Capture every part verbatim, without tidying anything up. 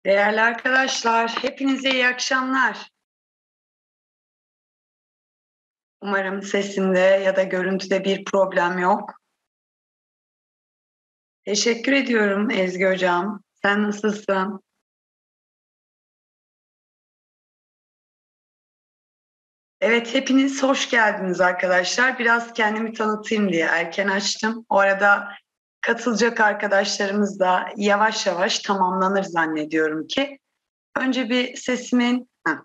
Değerli arkadaşlar, hepinize iyi akşamlar. Umarım sesimde ya da görüntüde bir problem yok. Teşekkür ediyorum Ezgi Hocam. Sen nasılsın? Evet, hepiniz hoş geldiniz arkadaşlar. Biraz kendimi tanıtayım diye erken açtım. O arada katılacak arkadaşlarımız da yavaş yavaş tamamlanır zannediyorum ki. Önce bir sesimin... Heh,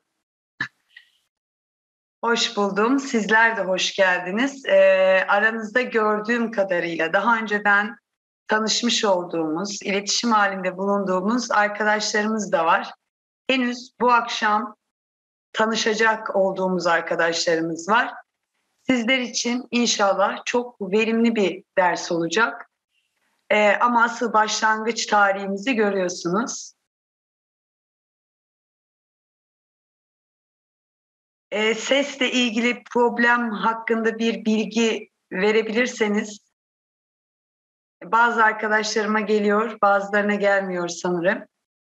hoş buldum. Sizler de hoş geldiniz. Ee, aranızda gördüğüm kadarıyla daha önceden tanışmış olduğumuz, iletişim halinde bulunduğumuz arkadaşlarımız da var. Henüz bu akşam tanışacak olduğumuz arkadaşlarımız var. Sizler için inşallah çok verimli bir ders olacak. Ee, ama asıl başlangıç tarihimizi görüyorsunuz. Ee, sesle ilgili problem hakkında bir bilgi verebilirseniz, bazı arkadaşlarıma geliyor, bazılarına gelmiyor sanırım.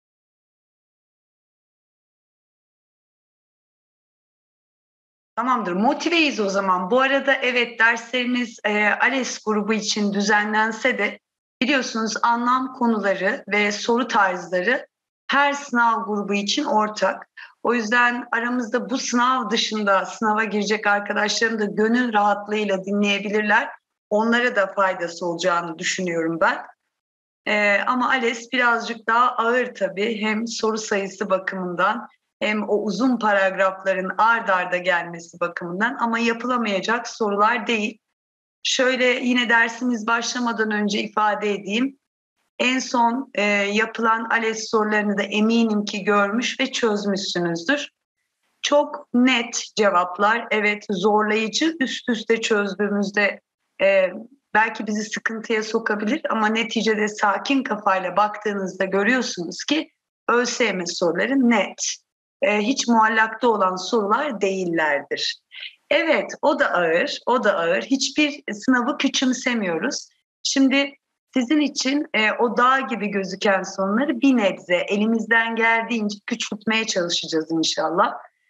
Tamamdır, motiveyiz o zaman. Bu arada evet, derslerimiz e, ALES grubu için düzenlense de biliyorsunuz anlam konuları ve soru tarzları her sınav grubu için ortak. O yüzden aramızda bu sınav dışında sınava girecek arkadaşlarım da gönül rahatlığıyla dinleyebilirler. Onlara da faydası olacağını düşünüyorum ben. E, ama ALES birazcık daha ağır tabii, hem soru sayısı bakımından hem o uzun paragrafların ard arda gelmesi bakımından, ama yapılamayacak sorular değil. Şöyle yine dersimiz başlamadan önce ifade edeyim. En son e, yapılan ALES sorularını da eminim ki görmüş ve çözmüşsünüzdür. Çok net cevaplar, evet zorlayıcı, üst üste çözdüğümüzde e, belki bizi sıkıntıya sokabilir ama neticede sakin kafayla baktığınızda görüyorsunuz ki ÖSYM soruları net. E, hiç muallakta olan sorular değillerdir. Evet, o da ağır, o da ağır. Hiçbir sınavı küçümsemiyoruz. Şimdi sizin için e, o dağ gibi gözüken soruları bir nebze elimizden geldiğince küçültmeye çalışacağız inşallah.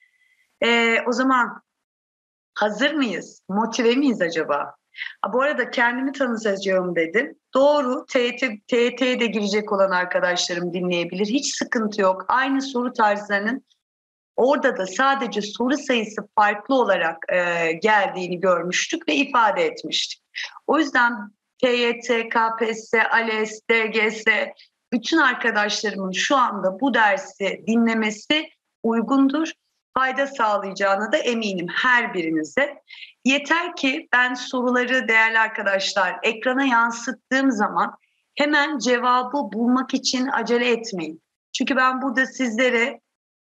E, o zaman hazır mıyız? Motive miyiz acaba? Ha, bu arada kendimi tanıtacağım dedim. Doğru, T Y T, T Y T'ye de girecek olan arkadaşlarım dinleyebilir. Hiç sıkıntı yok. Aynı soru tarzlarının orada da sadece soru sayısı farklı olarak e, geldiğini görmüştük ve ifade etmiştik. O yüzden T Y T, K P S S, ALES, D G S bütün arkadaşlarımın şu anda bu dersi dinlemesi uygundur. Fayda sağlayacağına da eminim her birinize. Yeter ki ben soruları değerli arkadaşlar ekrana yansıttığım zaman hemen cevabı bulmak için acele etmeyin. Çünkü ben burada sizlere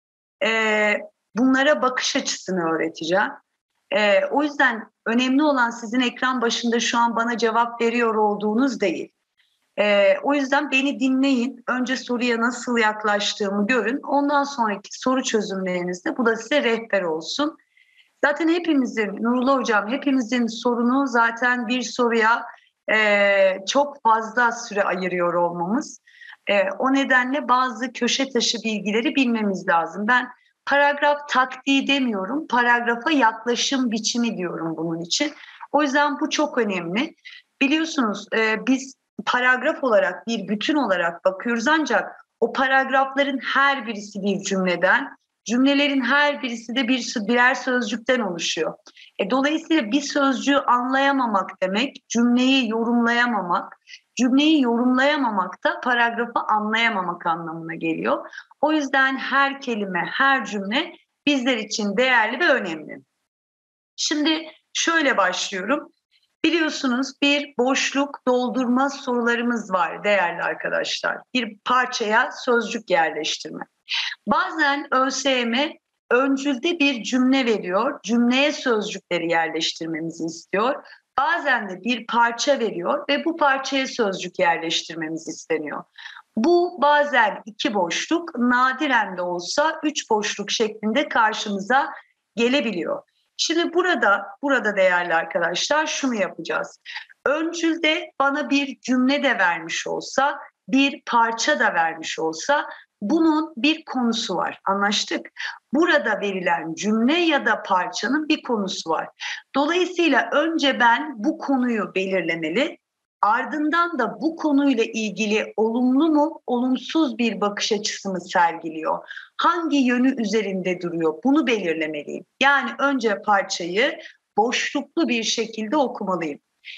e, bunlara bakış açısını öğreteceğim. E, o yüzden önemli olan sizin ekran başında şu an bana cevap veriyor olduğunuz değil. E, o yüzden beni dinleyin. Önce soruya nasıl yaklaştığımı görün. Ondan sonraki soru çözümlerinizde bu da size rehber olsun. Zaten hepimizin, Nurullah Hocam, hepimizin sorunu zaten bir soruya e, çok fazla süre ayırıyor olmamız. E, o nedenle bazı köşe taşı bilgileri bilmemiz lazım. Ben paragraf taktiği demiyorum, paragrafa yaklaşım biçimi diyorum bunun için. O yüzden bu çok önemli. Biliyorsunuz e, biz paragraf olarak bir bütün olarak bakıyoruz, ancak o paragrafların her birisi bir cümleden, cümlelerin her birisi de bir birer sözcükten oluşuyor. E, dolayısıyla bir sözcüğü anlayamamak demek, cümleyi yorumlayamamak, cümleyi yorumlayamamak da paragrafı anlayamamak anlamına geliyor. O yüzden her kelime, her cümle bizler için değerli ve önemli. Şimdi şöyle başlıyorum. Biliyorsunuz bir boşluk doldurma sorularımız var değerli arkadaşlar. Bir parçaya sözcük yerleştirme. Bazen ÖSYM öncülde bir cümle veriyor, cümleye sözcükleri yerleştirmemizi istiyor. Bazen de bir parça veriyor ve bu parçaya sözcük yerleştirmemiz isteniyor. Bu bazen iki boşluk, nadiren de olsa üç boşluk şeklinde karşımıza gelebiliyor. Şimdi burada, burada değerli arkadaşlar şunu yapacağız. Öncülde bana bir cümle de vermiş olsa, bir parça da vermiş olsa, bunun bir konusu var. Anlaştık. Burada verilen cümle ya da parçanın bir konusu var. Dolayısıyla önce ben bu konuyu belirlemeli. Ardından da bu konuyla ilgili olumlu mu, olumsuz bir bakış açısı mı sergiliyor? Hangi yönü üzerinde duruyor? Bunu belirlemeliyim. Yani önce parçayı boşluklu bir şekilde okumalıyım.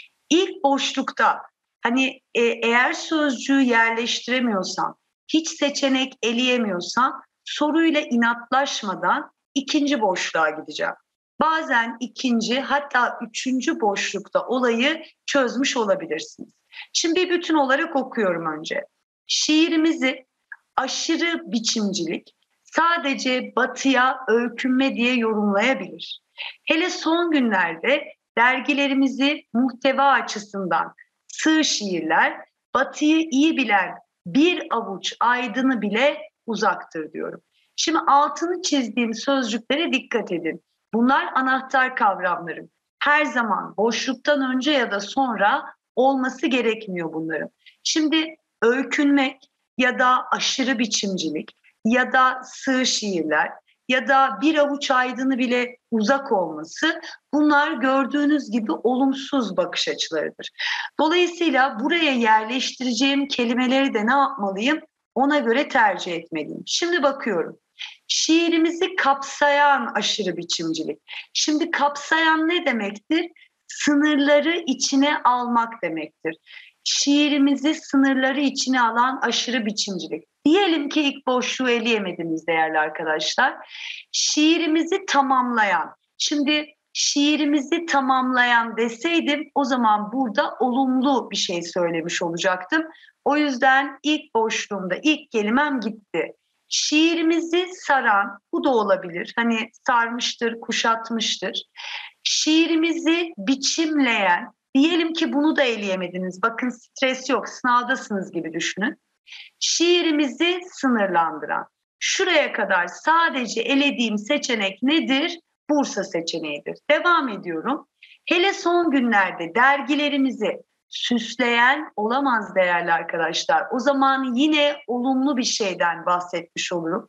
İlk boşlukta hani e, eğer sözcüğü yerleştiremiyorsam, hiç seçenek eleyemiyorsam soruyla inatlaşmadan ikinci boşluğa gideceğim. Bazen ikinci hatta üçüncü boşlukta olayı çözmüş olabilirsiniz. Şimdi bir bütün olarak okuyorum önce. Şiirimizi aşırı biçimcilik sadece batıya öykünme diye yorumlayabilir. Hele son günlerde dergilerimizi muhteva açısından sığ şiirler, batıyı iyi bilen bir avuç aydını bile uzaktır diyorum. Şimdi altını çizdiğim sözcüklere dikkat edin. Bunlar anahtar kavramlarım. Her zaman boşluktan önce ya da sonra olması gerekmiyor bunların. Şimdi öykünmek ya da aşırı biçimcilik ya da sığ şiirler ya da bir avuç aydını bile uzak olması, bunlar gördüğünüz gibi olumsuz bakış açılarıdır. Dolayısıyla buraya yerleştireceğim kelimeleri de ne yapmalıyım? Ona göre tercih etmeliyim. Şimdi bakıyorum. Şiirimizi kapsayan aşırı biçimcilik. Şimdi kapsayan ne demektir? Sınırları içine almak demektir. Şiirimizi sınırları içine alan aşırı biçimcilik. Diyelim ki ilk boşluğu eleyemediniz değerli arkadaşlar. Şiirimizi tamamlayan. Şimdi şiirimizi tamamlayan deseydim o zaman burada olumlu bir şey söylemiş olacaktım. O yüzden ilk boşluğumda ilk kelimem gitti. Şiirimizi saran, bu da olabilir. Hani sarmıştır, kuşatmıştır. Şiirimizi biçimleyen, diyelim ki bunu da eleyemediniz. Bakın stres yok, sınavdasınız gibi düşünün. Şiirimizi sınırlandıran. Şuraya kadar sadece elediğim seçenek nedir? Bursa seçeneğidir. Devam ediyorum. Hele son günlerde dergilerimizi süsleyen olamaz değerli arkadaşlar. O zaman yine olumlu bir şeyden bahsetmiş olurum.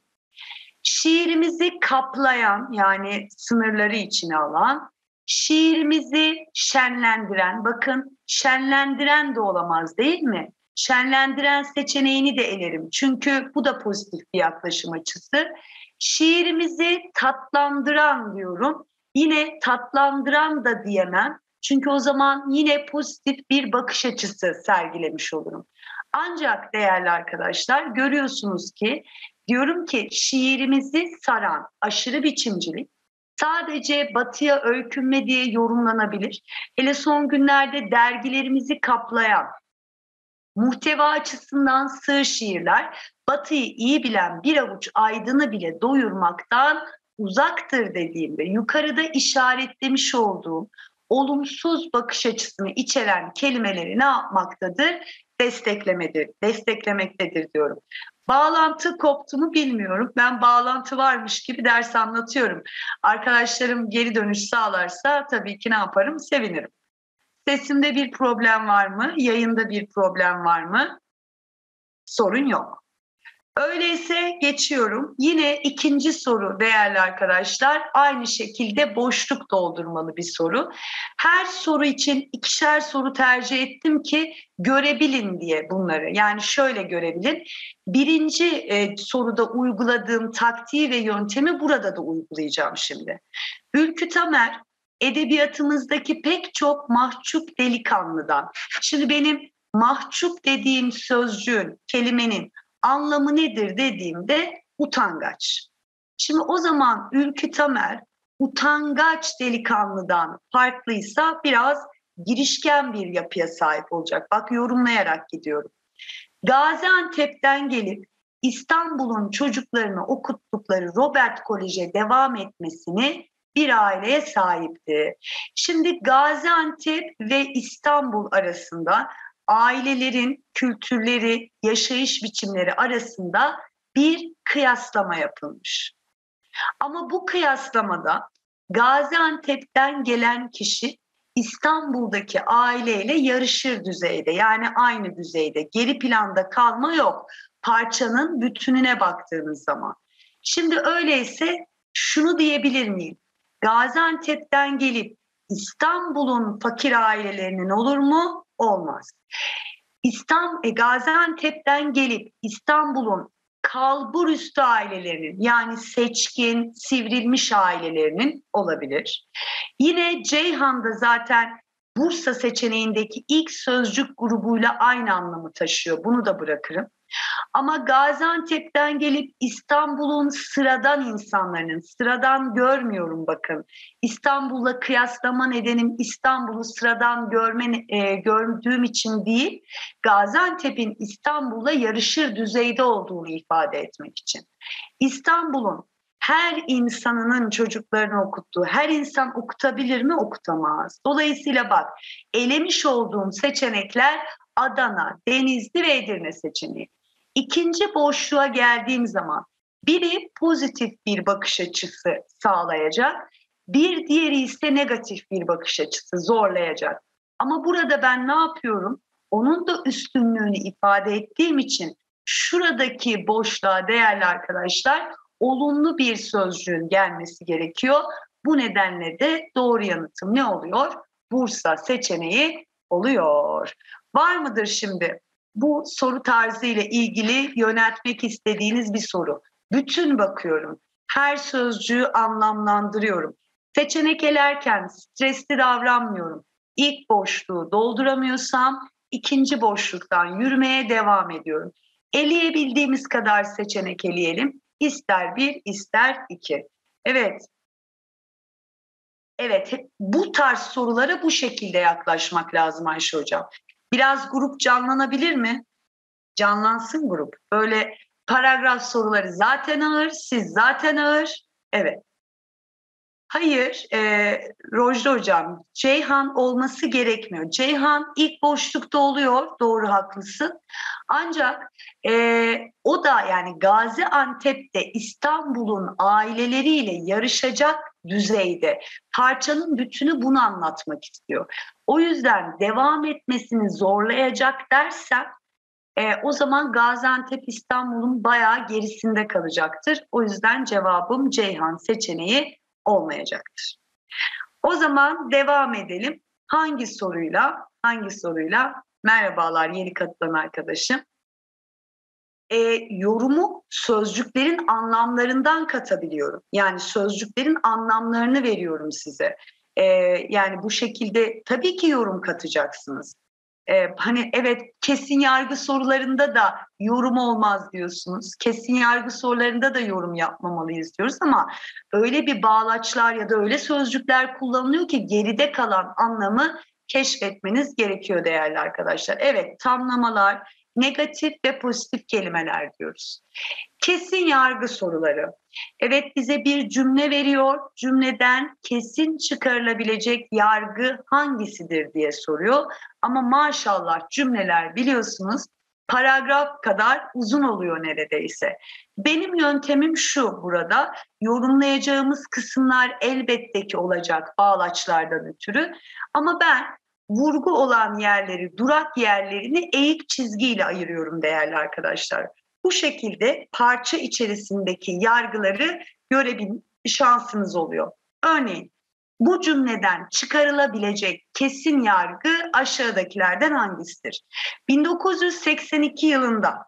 Şiirimizi kaplayan, yani sınırları içine alan, şiirimizi şenlendiren, bakın şenlendiren de olamaz değil mi? Şenlendiren seçeneğini de elerim. Çünkü bu da pozitif bir yaklaşım açısı. Şiirimizi tatlandıran diyorum. Yine tatlandıran da diyemem. Çünkü o zaman yine pozitif bir bakış açısı sergilemiş olurum. Ancak değerli arkadaşlar görüyorsunuz ki diyorum ki şiirimizi saran aşırı biçimcilik sadece batıya öykünme diye yorumlanabilir. Hele son günlerde dergilerimizi kaplayan muhteva açısından sığ şiirler batıyı iyi bilen bir avuç aydını bile doyurmaktan uzaktır dediğimde yukarıda işaretlemiş olduğum olumsuz bakış açısını içeren kelimeleri ne yapmaktadır? Desteklemedir, desteklemektedir diyorum. Bağlantı koptu mu bilmiyorum. Ben bağlantı varmış gibi ders anlatıyorum. Arkadaşlarım geri dönüş sağlarsa tabii ki ne yaparım? Sevinirim. Sesimde bir problem var mı? Yayında bir problem var mı? Sorun yok. Öyleyse geçiyorum. Yine ikinci soru değerli arkadaşlar. Aynı şekilde boşluk doldurmalı bir soru. Her soru için ikişer soru tercih ettim ki görebilin diye bunları. Yani şöyle görebilin. Birinci e, soruda uyguladığım taktiği ve yöntemi burada da uygulayacağım şimdi. Ülkü Tamer edebiyatımızdaki pek çok mahcup delikanlıdan. Şimdi benim mahcup dediğim sözcüğün, kelimenin anlamı nedir dediğimde utangaç. Şimdi o zaman Ülkü Tamer utangaç delikanlıdan farklıysa biraz girişken bir yapıya sahip olacak. Bak yorumlayarak gidiyorum. Gaziantep'ten gelip İstanbul'un çocuklarını okuttukları Robert Kolej'e devam etmesini bir aileye sahipti. Şimdi Gaziantep ve İstanbul arasında ailelerin kültürleri, yaşayış biçimleri arasında bir kıyaslama yapılmış. Ama bu kıyaslamada Gaziantep'ten gelen kişi İstanbul'daki aileyle yarışır düzeyde, yani aynı düzeyde, geri planda kalma yok. parçanın bütününe baktığınız zaman. Şimdi öyleyse şunu diyebilir miyim? Gaziantep'ten gelip İstanbul'un fakir ailelerinin olur mu? Olmaz. İstanbul, e, Gaziantep'ten gelip İstanbul'un kalburüstü ailelerinin, yani seçkin, sivrilmiş ailelerinin olabilir. Yine Ceyhan'da zaten Bursa seçeneğindeki ilk sözcük grubuyla aynı anlamı taşıyor. Bunu da bırakırım. Ama Gaziantep'ten gelip İstanbul'un sıradan insanların, sıradan görmüyorum bakın. İstanbul'la kıyaslama nedenim İstanbul'u sıradan görme, e, gördüğüm için değil, Gaziantep'in İstanbul'la yarışır düzeyde olduğunu ifade etmek için. İstanbul'un her insanının çocuklarını okuttuğu, her insan okutabilir mi? Okutamaz. Dolayısıyla bak, elemiş olduğum seçenekler Adana, Denizli ve Edirne seçeneği. İkinci boşluğa geldiğim zaman biri pozitif bir bakış açısı sağlayacak, bir diğeri ise negatif bir bakış açısı zorlayacak. Ama burada ben ne yapıyorum? Onun da üstünlüğünü ifade ettiğim için şuradaki boşluğa değerli arkadaşlar olumlu bir sözcüğün gelmesi gerekiyor. Bu nedenle de doğru yanıtım ne oluyor? Bursa seçeneği oluyor. Var mıdır şimdi bu soru tarzı ile ilgili yöneltmek istediğiniz bir soru? Bütün bakıyorum. Her sözcüğü anlamlandırıyorum. Seçenek elerken stresli davranmıyorum. İlk boşluğu dolduramıyorsam ikinci boşluktan yürümeye devam ediyorum. Eleyebildiğimiz kadar seçenek eleyelim. İster bir, ister iki. Evet. Evet, bu tarz sorulara bu şekilde yaklaşmak lazım Ayşe Hocam. Biraz grup canlanabilir mi? Canlansın grup. Böyle paragraf soruları zaten ağır, siz zaten ağır. Evet. Hayır, e, Rojda Hocam, Ceyhan olması gerekmiyor. Ceyhan ilk boşlukta oluyor, doğru haklısın. Ancak e, o da yani Gaziantep'te İstanbul'un aileleriyle yarışacak düzeyde. Parçanın bütünü bunu anlatmak istiyor. O yüzden devam etmesini zorlayacak dersem e, o zaman Gaziantep İstanbul'un bayağı gerisinde kalacaktır. O yüzden cevabım Ceyhan seçeneği olmayacaktır. O zaman devam edelim. Hangi soruyla? Hangi soruyla? Merhabalar yeni katılan arkadaşım. E, yorumu sözcüklerin anlamlarından katabiliyorum. Yani sözcüklerin anlamlarını veriyorum size. E, yani bu şekilde tabii ki yorum katacaksınız. Ee, hani evet kesin yargı sorularında da yorum olmaz diyorsunuz. Kesin yargı sorularında da yorum yapmamalıyız diyoruz ama öyle bir bağlaçlar ya da öyle sözcükler kullanılıyor ki geride kalan anlamı keşfetmeniz gerekiyor değerli arkadaşlar. Evet, tamlamalar, negatif ve pozitif kelimeler diyoruz. Kesin yargı soruları. Evet, bize bir cümle veriyor. Cümleden kesin çıkarılabilecek yargı hangisidir diye soruyor. Ama maşallah cümleler biliyorsunuz paragraf kadar uzun oluyor neredeyse. Benim yöntemim şu burada. Yorumlayacağımız kısımlar elbette ki olacak bağlaçlardan ötürü. Ama ben vurgu olan yerleri, durak yerlerini eğik çizgiyle ayırıyorum değerli arkadaşlar. Bu şekilde parça içerisindeki yargıları görebilme şansınız oluyor. Örneğin bu cümleden çıkarılabilecek kesin yargı aşağıdakilerden hangisidir? bin dokuz yüz seksen iki yılında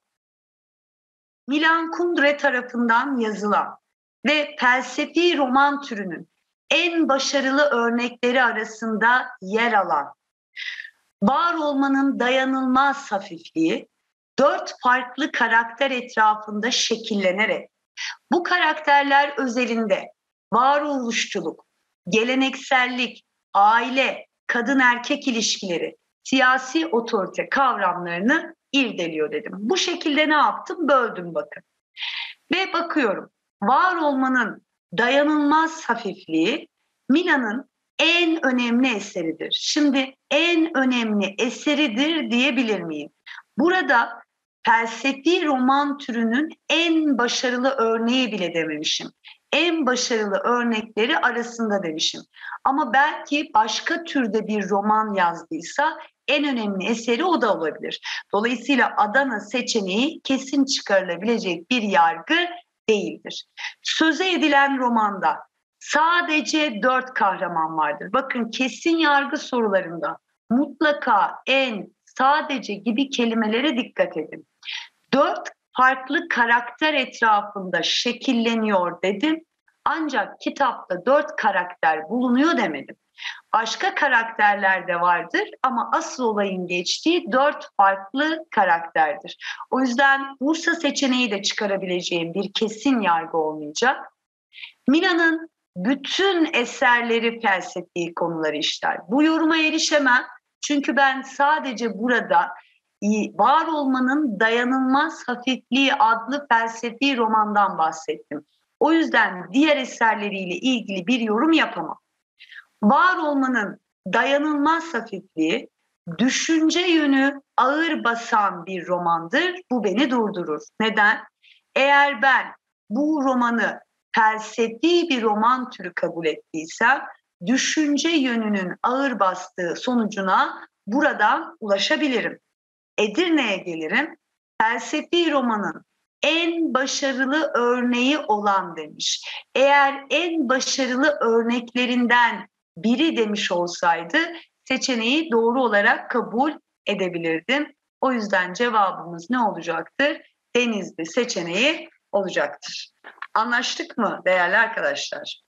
Milan Kundera tarafından yazılan ve felsefi roman türünün en başarılı örnekleri arasında yer alan var olmanın dayanılmaz hafifliği, dört farklı karakter etrafında şekillenerek bu karakterler özelinde varoluşçuluk, geleneksellik, aile, kadın erkek ilişkileri, siyasi otorite kavramlarını irdeliyor dedim. Bu şekilde ne yaptım? Böldüm bakın. Ve bakıyorum var olmanın dayanılmaz hafifliği Mila'nın en önemli eseridir. Şimdi en önemli eseridir diyebilir miyim? Burada felsefi roman türünün en başarılı örneği bile dememişim. en başarılı örnekleri arasında demişim. Ama belki başka türde bir roman yazdıysa en önemli eseri o da olabilir. Dolayısıyla Adana seçeneği kesin çıkarılabilecek bir yargı değildir. Söze edilen romanda sadece dört kahraman vardır. Bakın, kesin yargı sorularında mutlaka, en, sadece gibi kelimelere dikkat edin. Dört farklı karakter etrafında şekilleniyor dedim. Ancak kitapta dört karakter bulunuyor demedim. Başka karakterler de vardır ama asıl olayın geçtiği dört farklı karakterdir. O yüzden Bursa seçeneği de çıkarabileceğim bir kesin yargı olmayacak. Mina'nın bütün eserleri felsefi konuları işler. Bu yoruma erişemem çünkü ben sadece burada Var Olmanın Dayanılmaz Hafifliği adlı felsefi romandan bahsettim. O yüzden diğer eserleriyle ilgili bir yorum yapamam. Var Olmanın Dayanılmaz Hafifliği, düşünce yönü ağır basan bir romandır. Bu beni durdurur. Neden? Eğer ben bu romanı felsefi bir roman türü kabul ettiysem, düşünce yönünün ağır bastığı sonucuna buradan ulaşabilirim. Edirne'ye gelirim. Felsefi romanın en başarılı örneği olan demiş. Eğer en başarılı örneklerinden biri demiş olsaydı seçeneği doğru olarak kabul edebilirdim. O yüzden cevabımız ne olacaktır? Denizli seçeneği olacaktır. Anlaştık mı değerli arkadaşlar?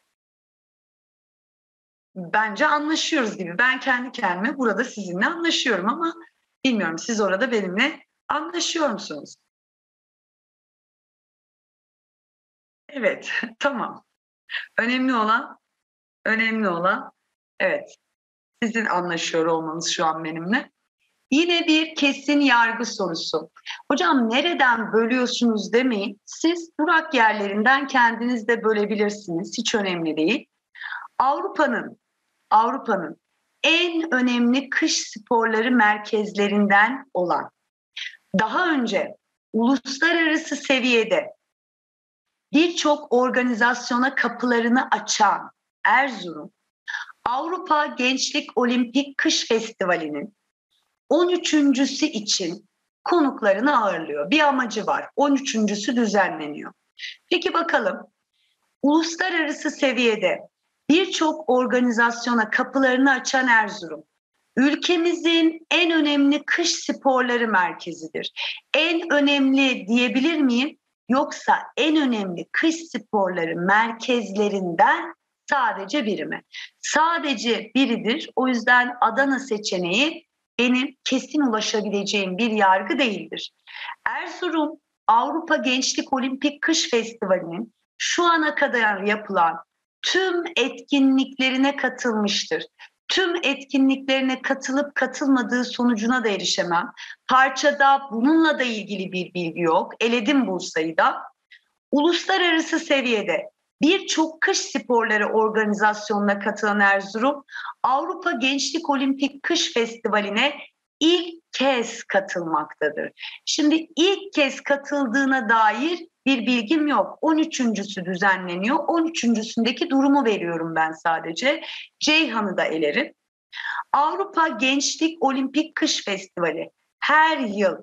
Bence anlaşıyoruz gibi. Ben kendi kendime burada sizinle anlaşıyorum ama bilmiyorum, siz orada benimle anlaşıyor musunuz? Evet, tamam. Önemli olan, önemli olan, evet, sizin anlaşıyor olmanız şu an benimle. Yine bir kesin yargı sorusu. Hocam nereden bölüyorsunuz demeyin. Siz durak yerlerinden kendiniz de bölebilirsiniz. Hiç önemli değil. Avrupa'nın, Avrupa'nın en önemli kış sporları merkezlerinden olan, daha önce uluslararası seviyede birçok organizasyona kapılarını açan Erzurum, Avrupa Gençlik Olimpik Kış Festivali'nin on üçüncüsü için konuklarını ağırlıyor. Bir amacı var. on üçüncüsü düzenleniyor. Peki bakalım, uluslararası seviyede birçok organizasyona kapılarını açan Erzurum, ülkemizin en önemli kış sporları merkezidir. En önemli diyebilir miyim? Yoksa en önemli kış sporları merkezlerinden sadece biri mi? Sadece biridir. O yüzden Adana seçeneği benim kesin ulaşabileceğim bir yargı değildir. Erzurum Avrupa Gençlik Olimpik Kış Festivali'nin şu ana kadar yapılan tüm etkinliklerine katılmıştır. Tüm etkinliklerine katılıp katılmadığı sonucuna da erişemem. Parçada bununla da ilgili bir bilgi yok. Eledim Bursa'yı da. Uluslararası seviyede birçok kış sporları organizasyonuna katılan Erzurum, Avrupa Gençlik Olimpik Kış Festivali'ne ilk kez katılmaktadır. Şimdi ilk kez katıldığına dair bir bilgim yok. on üçüncüsü düzenleniyor. on üçüncüsündeki durumu veriyorum ben sadece. Ceyhan'ı da elerim. Avrupa Gençlik Olimpik Kış Festivali her yıl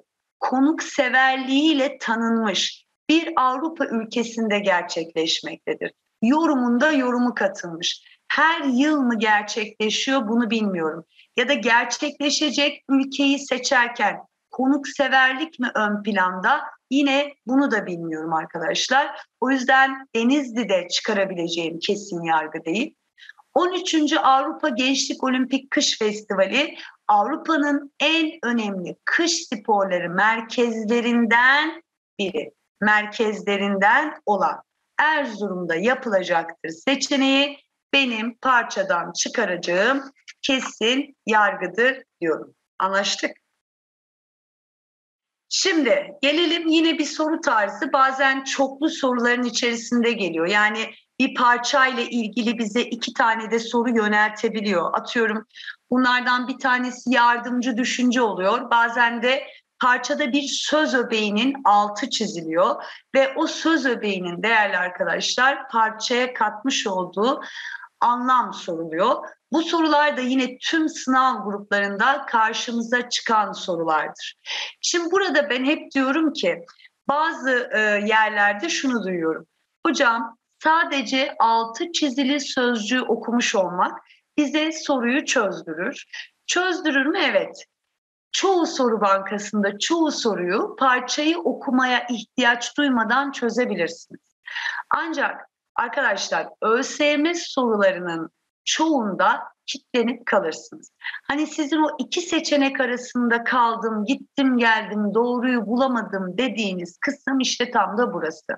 konukseverliğiyle tanınmış bir Avrupa ülkesinde gerçekleşmektedir. Yorumunda yorumu katılmış. Her yıl mı gerçekleşiyor bunu bilmiyorum. Ya da gerçekleşecek ülkeyi seçerken konukseverlik mi ön planda? Yine bunu da bilmiyorum arkadaşlar. O yüzden Denizli'de çıkarabileceğim kesin yargı değil. on üçüncü Avrupa Gençlik Olimpik Kış Festivali Avrupa'nın en önemli kış sporları merkezlerinden biri. Merkezlerinden olan Erzurum'da yapılacaktır seçeneği benim parçadan çıkaracağım kesin yargıdır diyorum. Anlaştık? Şimdi gelelim yine bir soru tarzı, bazen çoklu soruların içerisinde geliyor. Yani bir parçayla ilgili bize iki tane de soru yöneltebiliyor. Atıyorum bunlardan bir tanesi yardımcı düşünce oluyor. Bazen de parçada bir söz öbeğinin altı çiziliyor ve o söz öbeğinin değerli arkadaşlar parçaya katmış olduğu anlam soruluyor. Bu sorular da yine tüm sınav gruplarında karşımıza çıkan sorulardır. Şimdi burada ben hep diyorum ki bazı e, yerlerde şunu duyuyorum. Hocam sadece altı çizili sözcüğü okumuş olmak bize soruyu çözdürür. Çözdürür mü? Evet. Çoğu soru bankasında çoğu soruyu parçayı okumaya ihtiyaç duymadan çözebilirsiniz. Ancak arkadaşlar ÖSYM sorularının çoğunda kilitlenip kalırsınız. Hani sizin o iki seçenek arasında kaldım, gittim geldim, doğruyu bulamadım dediğiniz kısım işte tam da burası.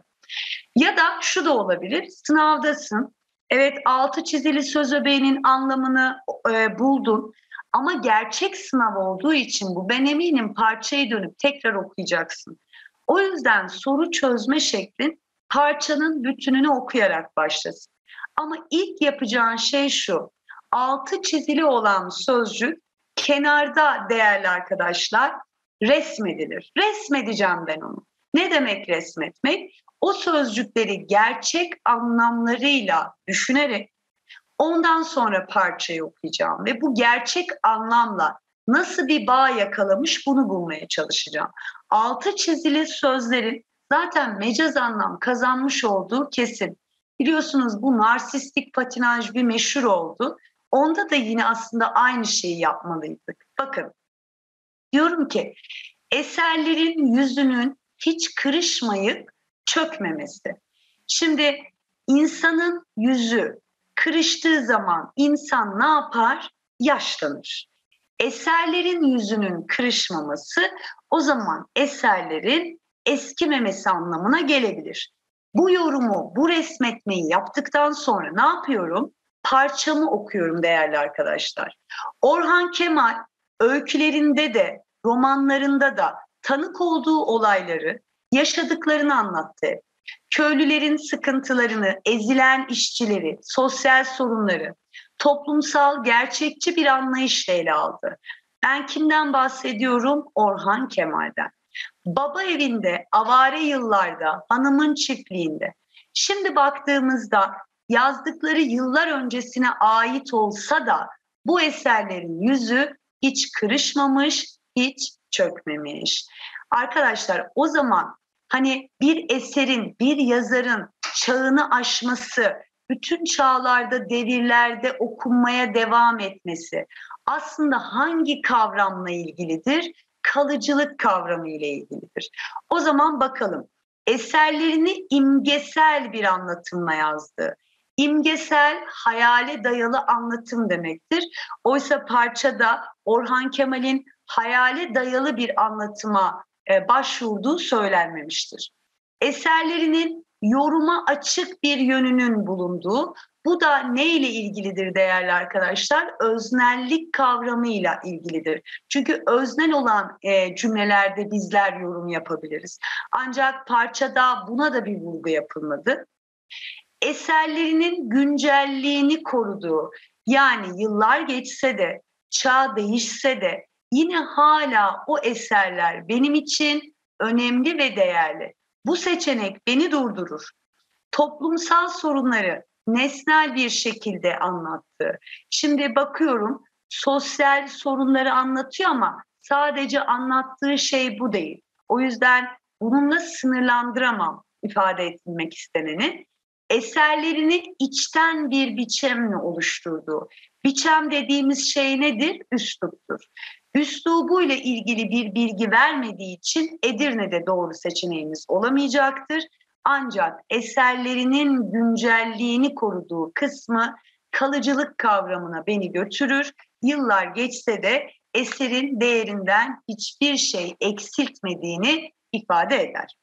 Ya da şu da olabilir, sınavdasın. Evet, altı çizili söz öbeğinin anlamını e, buldun. Ama gerçek sınav olduğu için bu, ben eminim parçayı dönüp tekrar okuyacaksın. O yüzden soru çözme şeklin parçanın bütününü okuyarak başlasın. Ama ilk yapacağın şey şu, altı çizili olan sözcük kenarda değerli arkadaşlar resmedilir. Resmedeceğim ben onu. Ne demek resmetmek? O sözcükleri gerçek anlamlarıyla düşünerek ondan sonra parçayı okuyacağım ve bu gerçek anlamla nasıl bir bağ yakalamış bunu bulmaya çalışacağım. Altı çizili sözlerin zaten mecaz anlam kazanmış olduğu kesin. Biliyorsunuz bu narsistik patinaj bir meşhur oldu. Onda da yine aslında aynı şeyi yapmalıydık. Bakın, diyorum ki eserlerin yüzünün hiç kırışmayıp çökmemesi. Şimdi insanın yüzü kırıştığı zaman insan ne yapar? Yaşlanır. Eserlerin yüzünün kırışmaması o zaman eserlerin eskimemesi anlamına gelebilir. Bu yorumu, bu resmetmeyi yaptıktan sonra ne yapıyorum? Parçamı okuyorum değerli arkadaşlar. Orhan Kemal öykülerinde de, romanlarında da tanık olduğu olayları, yaşadıklarını anlattı. Köylülerin sıkıntılarını, ezilen işçileri, sosyal sorunları, toplumsal gerçekçi bir anlayışla ele aldı. Ben kimden bahsediyorum? Orhan Kemal'den. Baba evinde, avare yıllarda, hanımın çiftliğinde. Şimdi baktığımızda yazdıkları yıllar öncesine ait olsa da bu eserlerin yüzü hiç kırışmamış, hiç çökmemiş. Arkadaşlar o zaman hani bir eserin, bir yazarın çağını aşması, bütün çağlarda, devirlerde okunmaya devam etmesi aslında hangi kavramla ilgilidir? Kalıcılık kavramı ile ilgilidir. O zaman bakalım, eserlerini imgesel bir anlatımla yazdı. İmgesel, hayale dayalı anlatım demektir. Oysa parçada Orhan Kemal'in hayale dayalı bir anlatıma e, başvurduğu söylenmemiştir. Eserlerinin yoruma açık bir yönünün bulunduğu, bu da ne ile ilgilidir değerli arkadaşlar? Öznellik kavramıyla ilgilidir. Çünkü öznel olan e, cümlelerde bizler yorum yapabiliriz. Ancak parçada buna da bir vurgu yapılmadı. Eserlerinin güncelliğini koruduğu, yani yıllar geçse de, çağ değişse de yine hala o eserler benim için önemli ve değerli. Bu seçenek beni durdurur. Toplumsal sorunları nesnel bir şekilde anlattı. Şimdi bakıyorum sosyal sorunları anlatıyor ama sadece anlattığı şey bu değil. O yüzden bununla sınırlandıramam ifade edilmek isteneni. Eserlerini içten bir biçimle oluşturduğu. Biçem dediğimiz şey nedir? Üsluptur. Üslubuyla ilgili bir bilgi vermediği için Edirne'de doğru seçeneğimiz olamayacaktır. Ancak eserlerinin güncelliğini koruduğu kısmı kalıcılık kavramına beni götürür. Yıllar geçse de eserin değerinden hiçbir şey eksiltmediğini ifade eder.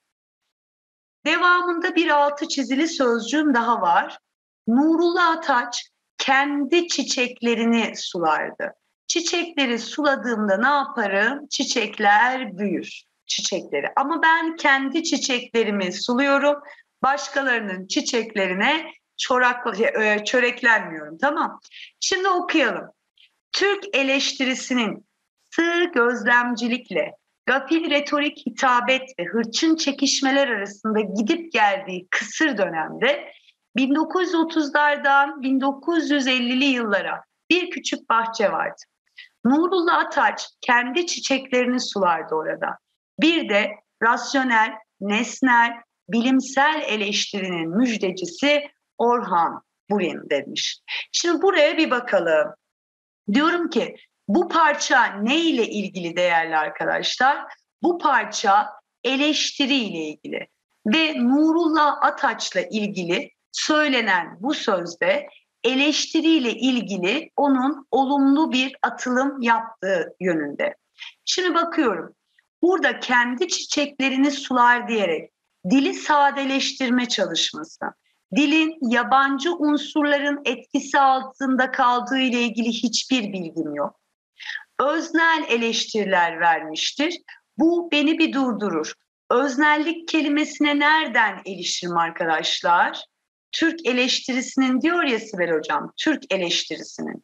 Devamında bir altı çizili sözcüğüm daha var. Nurullah Ataç kendi çiçeklerini sulardı. Çiçekleri suladığımda ne yaparım? Çiçekler büyür. Çiçekleri. Ama ben kendi çiçeklerimi suluyorum. Başkalarının çiçeklerine çorak, çöreklenmiyorum. Tamam. Şimdi okuyalım. Türk eleştirisinin sığ gözlemcilikle Gafil retorik hitabet ve hırçın çekişmeler arasında gidip geldiği kısır dönemde bin dokuz yüz otuzlardan bin dokuz yüz ellili yıllara bir küçük bahçe vardı. Nurullah Ataç kendi çiçeklerini sulardı orada. Bir de rasyonel, nesnel, bilimsel eleştirinin müjdecisi Orhan Burin demiş. Şimdi buraya bir bakalım. Diyorum ki bu parça ne ile ilgili değerli arkadaşlar? Bu parça eleştiriyle ilgili ve Nurullah Ataç'la ilgili söylenen bu sözde eleştiriyle ilgili onun olumlu bir atılım yaptığı yönünde. Şimdi bakıyorum. Burada kendi çiçeklerini sular diyerek dili sadeleştirme çalışması, dilin yabancı unsurların etkisi altında kaldığı ile ilgili hiçbir bilgim yok. Öznel eleştiriler vermiştir. Bu beni bir durdurur. Öznellik kelimesine nereden erişirim arkadaşlar? Türk eleştirisinin diyor ya Sibel Hocam, Türk eleştirisinin.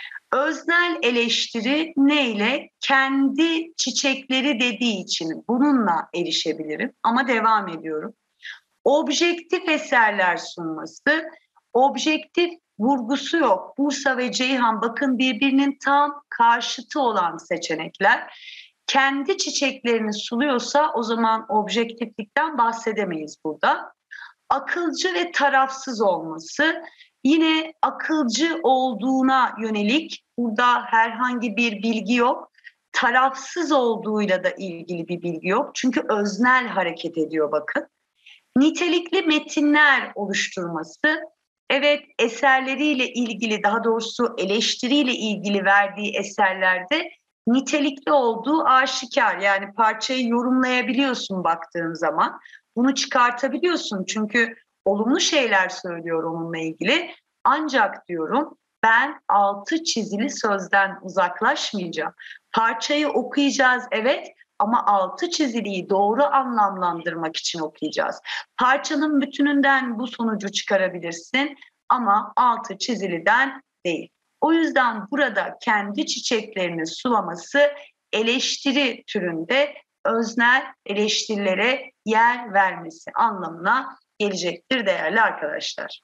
Öznel eleştiri neyle? Kendi çiçekleri dediği için bununla erişebilirim ama devam ediyorum. Objektif eserler sunması, objektif vurgusu yok. Bursa ve Ceyhan bakın birbirinin tam karşıtı olan seçenekler. Kendi çiçeklerini suluyorsa o zaman objektiflikten bahsedemeyiz burada. Akılcı ve tarafsız olması, yine akılcı olduğuna yönelik burada herhangi bir bilgi yok. Tarafsız olduğuyla da ilgili bir bilgi yok. Çünkü öznel hareket ediyor bakın. Nitelikli metinler oluşturması, evet eserleriyle ilgili, daha doğrusu eleştiriyle ilgili verdiği eserlerde nitelikli olduğu aşikar. Yani parçayı yorumlayabiliyorsun baktığın zaman. Bunu çıkartabiliyorsun çünkü olumlu şeyler söylüyor onunla ilgili. Ancak diyorum ben altı çizili sözden uzaklaşmayacağım. Parçayı okuyacağız evet ama altı çiziliyi doğru anlamlandırmak için okuyacağız. Parçanın bütününden bu sonucu çıkarabilirsin ama altı çiziliden değil. O yüzden burada kendi çiçeklerini sulaması eleştiri türünde öznel eleştirilere yer vermesi anlamına gelecektir değerli arkadaşlar.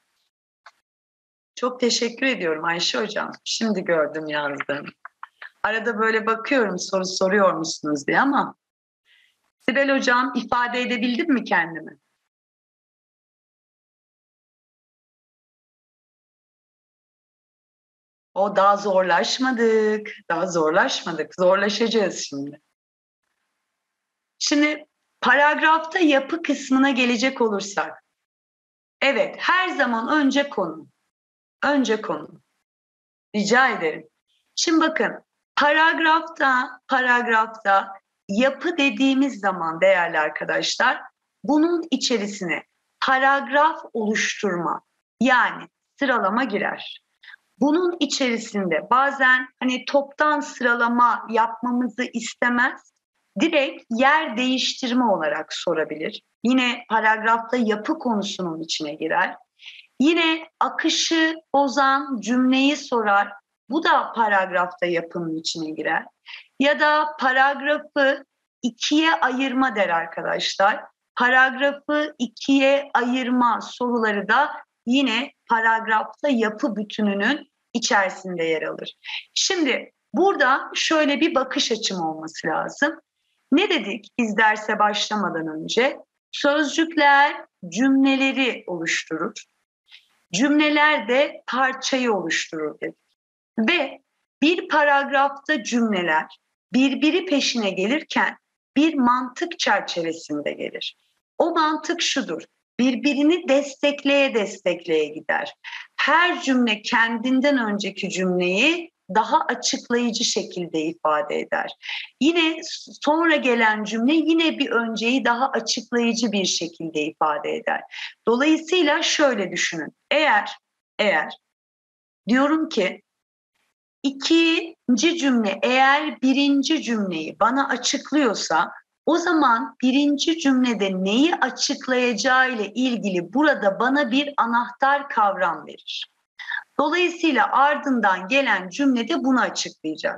Çok teşekkür ediyorum Ayşe Hocam. Şimdi gördüm yazdığım. Arada böyle bakıyorum soru soruyor musunuz diye ama Sibel Hocam ifade edebildim mi kendimi? O daha zorlaşmadık. Daha zorlaşmadık. Zorlaşacağız şimdi. Şimdi paragrafta yapı kısmına gelecek olursak. Evet, her zaman önce konu. Önce konu. Rica ederim. Şimdi bakın, paragrafta, paragrafta yapı dediğimiz zaman değerli arkadaşlar, bunun içerisine paragraf oluşturma, yani sıralama girer. Bunun içerisinde bazen hani toptan sıralama yapmamızı istemez, direkt yer değiştirme olarak sorabilir. Yine paragrafta yapı konusunun içine girer. Yine akışı bozan cümleyi sorar. Bu da paragrafta yapının içine girer. Ya da paragrafı ikiye ayırma der arkadaşlar. Paragrafı ikiye ayırma soruları da yine paragrafta yapı bütününün içerisinde yer alır. Şimdi burada şöyle bir bakış açım olması lazım. Ne dedik biz derse başlamadan önce? Sözcükler cümleleri oluşturur. Cümleler de parçayı oluşturur dedik. Ve bir paragrafta cümleler birbiri peşine gelirken bir mantık çerçevesinde gelir. O mantık şudur: birbirini destekleye destekleye gider. Her cümle kendinden önceki cümleyi daha açıklayıcı şekilde ifade eder. Yine sonra gelen cümle yine bir önceyi daha açıklayıcı bir şekilde ifade eder. Dolayısıyla şöyle düşünün. Eğer eğer diyorum ki ikinci cümle eğer birinci cümleyi bana açıklıyorsa o zaman birinci cümlede neyi açıklayacağı ile ilgili burada bana bir anahtar kavram verir. Dolayısıyla ardından gelen cümlede bunu açıklayacak.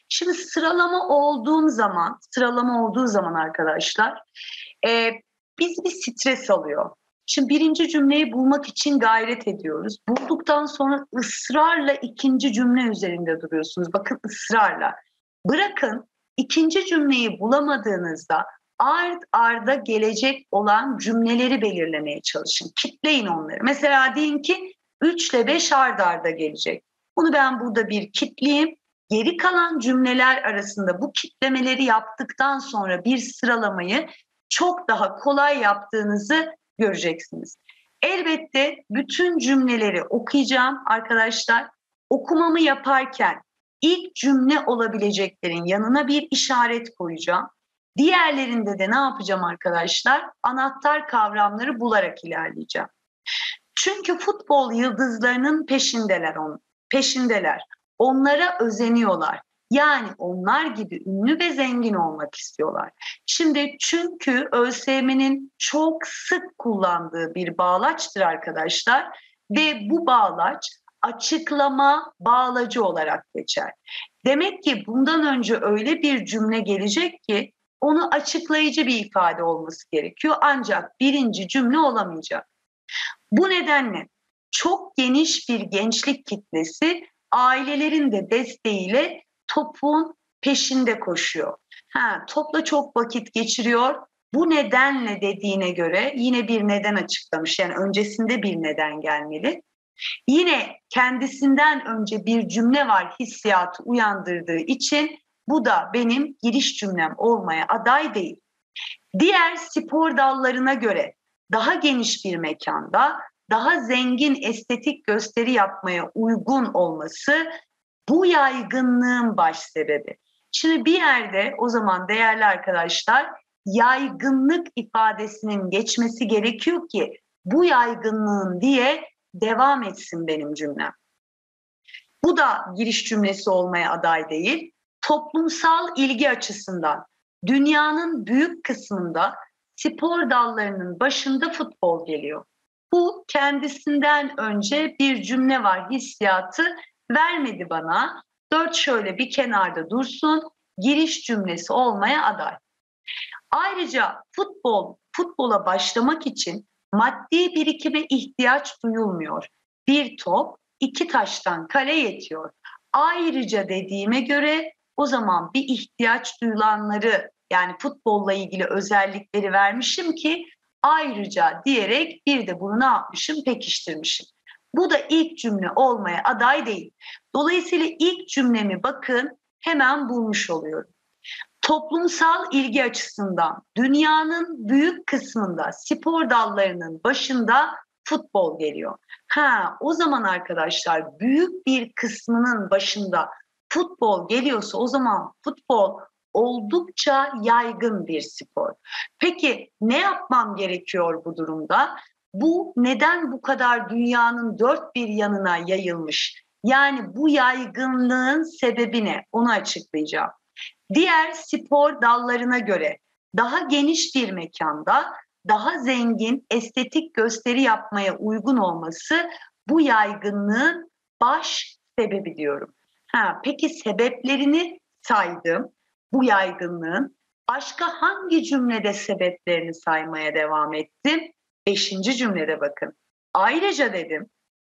Şimdi sıralama olduğum zaman, sıralama olduğu zaman arkadaşlar e, biz bir stres alıyor. Şimdi birinci cümleyi bulmak için gayret ediyoruz. Bulduktan sonra ısrarla ikinci cümle üzerinde duruyorsunuz. Bakın ısrarla. Bırakın ikinci cümleyi bulamadığınızda ard arda gelecek olan cümleleri belirlemeye çalışın. Kitleyin onları. Mesela deyin ki üç ile beş ard arda gelecek. Bunu ben burada bir kitleyeyim. Geri kalan cümleler arasında bu kitlemeleri yaptıktan sonra bir sıralamayı çok daha kolay yaptığınızı göreceksiniz. Elbette bütün cümleleri okuyacağım arkadaşlar. Okumamı yaparken ilk cümle olabileceklerin yanına bir işaret koyacağım. Diğerlerinde de ne yapacağım arkadaşlar? Anahtar kavramları bularak ilerleyeceğim. Çünkü futbol yıldızlarının peşindeler, on, peşindeler. Onlara özeniyorlar. Yani onlar gibi ünlü ve zengin olmak istiyorlar. Şimdi çünkü ÖSYM'nin çok sık kullandığı bir bağlaçtır arkadaşlar ve bu bağlaç açıklama bağlacı olarak geçer. Demek ki bundan önce öyle bir cümle gelecek ki onu açıklayıcı bir ifade olması gerekiyor ancak birinci cümle olamayacak. Bu nedenle çok geniş bir gençlik kitlesi ailelerin de desteğiyle topun peşinde koşuyor. Ha, topla çok vakit geçiriyor. Bu nedenle dediğine göre yine bir neden açıklamış. Yani öncesinde bir neden gelmeli. Yine kendisinden önce bir cümle var hissiyatı uyandırdığı için bu da benim giriş cümlem olmaya aday değil. Diğer spor dallarına göre daha geniş bir mekanda daha zengin estetik gösteri yapmaya uygun olması bu yaygınlığın baş sebebi. Şimdi bir yerde o zaman değerli arkadaşlar yaygınlık ifadesinin geçmesi gerekiyor ki bu yaygınlığın diye devam etsin benim cümlem. Bu da giriş cümlesi olmaya aday değil. Toplumsal ilgi açısından dünyanın büyük kısmında spor dallarının başında futbol geliyor. Bu kendisinden önce bir cümle var hissiyatı vermedi bana. Dört şöyle bir kenarda dursun, giriş cümlesi olmaya aday. Ayrıca futbol, futbola başlamak için maddi birikime ihtiyaç duyulmuyor. Bir top, iki taştan kale yetiyor. Ayrıca dediğime göre o zaman bir ihtiyaç duyulanları yani futbolla ilgili özellikleri vermişim ki ayrıca diyerek bir de bunu ne yapmışım pekiştirmişim. Bu da ilk cümle olmaya aday değil. Dolayısıyla ilk cümlemi bakın hemen bulmuş oluyorum. Toplumsal ilgi açısından dünyanın büyük kısmında spor dallarının başında futbol geliyor. Ha, o zaman arkadaşlar büyük bir kısmının başında futbol geliyorsa o zaman futbol oldukça yaygın bir spor. Peki ne yapmam gerekiyor bu durumda? Bu neden bu kadar dünyanın dört bir yanına yayılmış? Yani bu yaygınlığın sebebi ne? Onu açıklayacağım. Diğer spor dallarına göre daha geniş bir mekanda daha zengin estetik gösteri yapmaya uygun olması bu yaygınlığın baş sebebi diyorum. Ha, peki sebeplerini saydım bu yaygınlığın. Başka hangi cümlede sebeplerini saymaya devam ettim? Beşinci cümlede bakın. Ayrıca dedim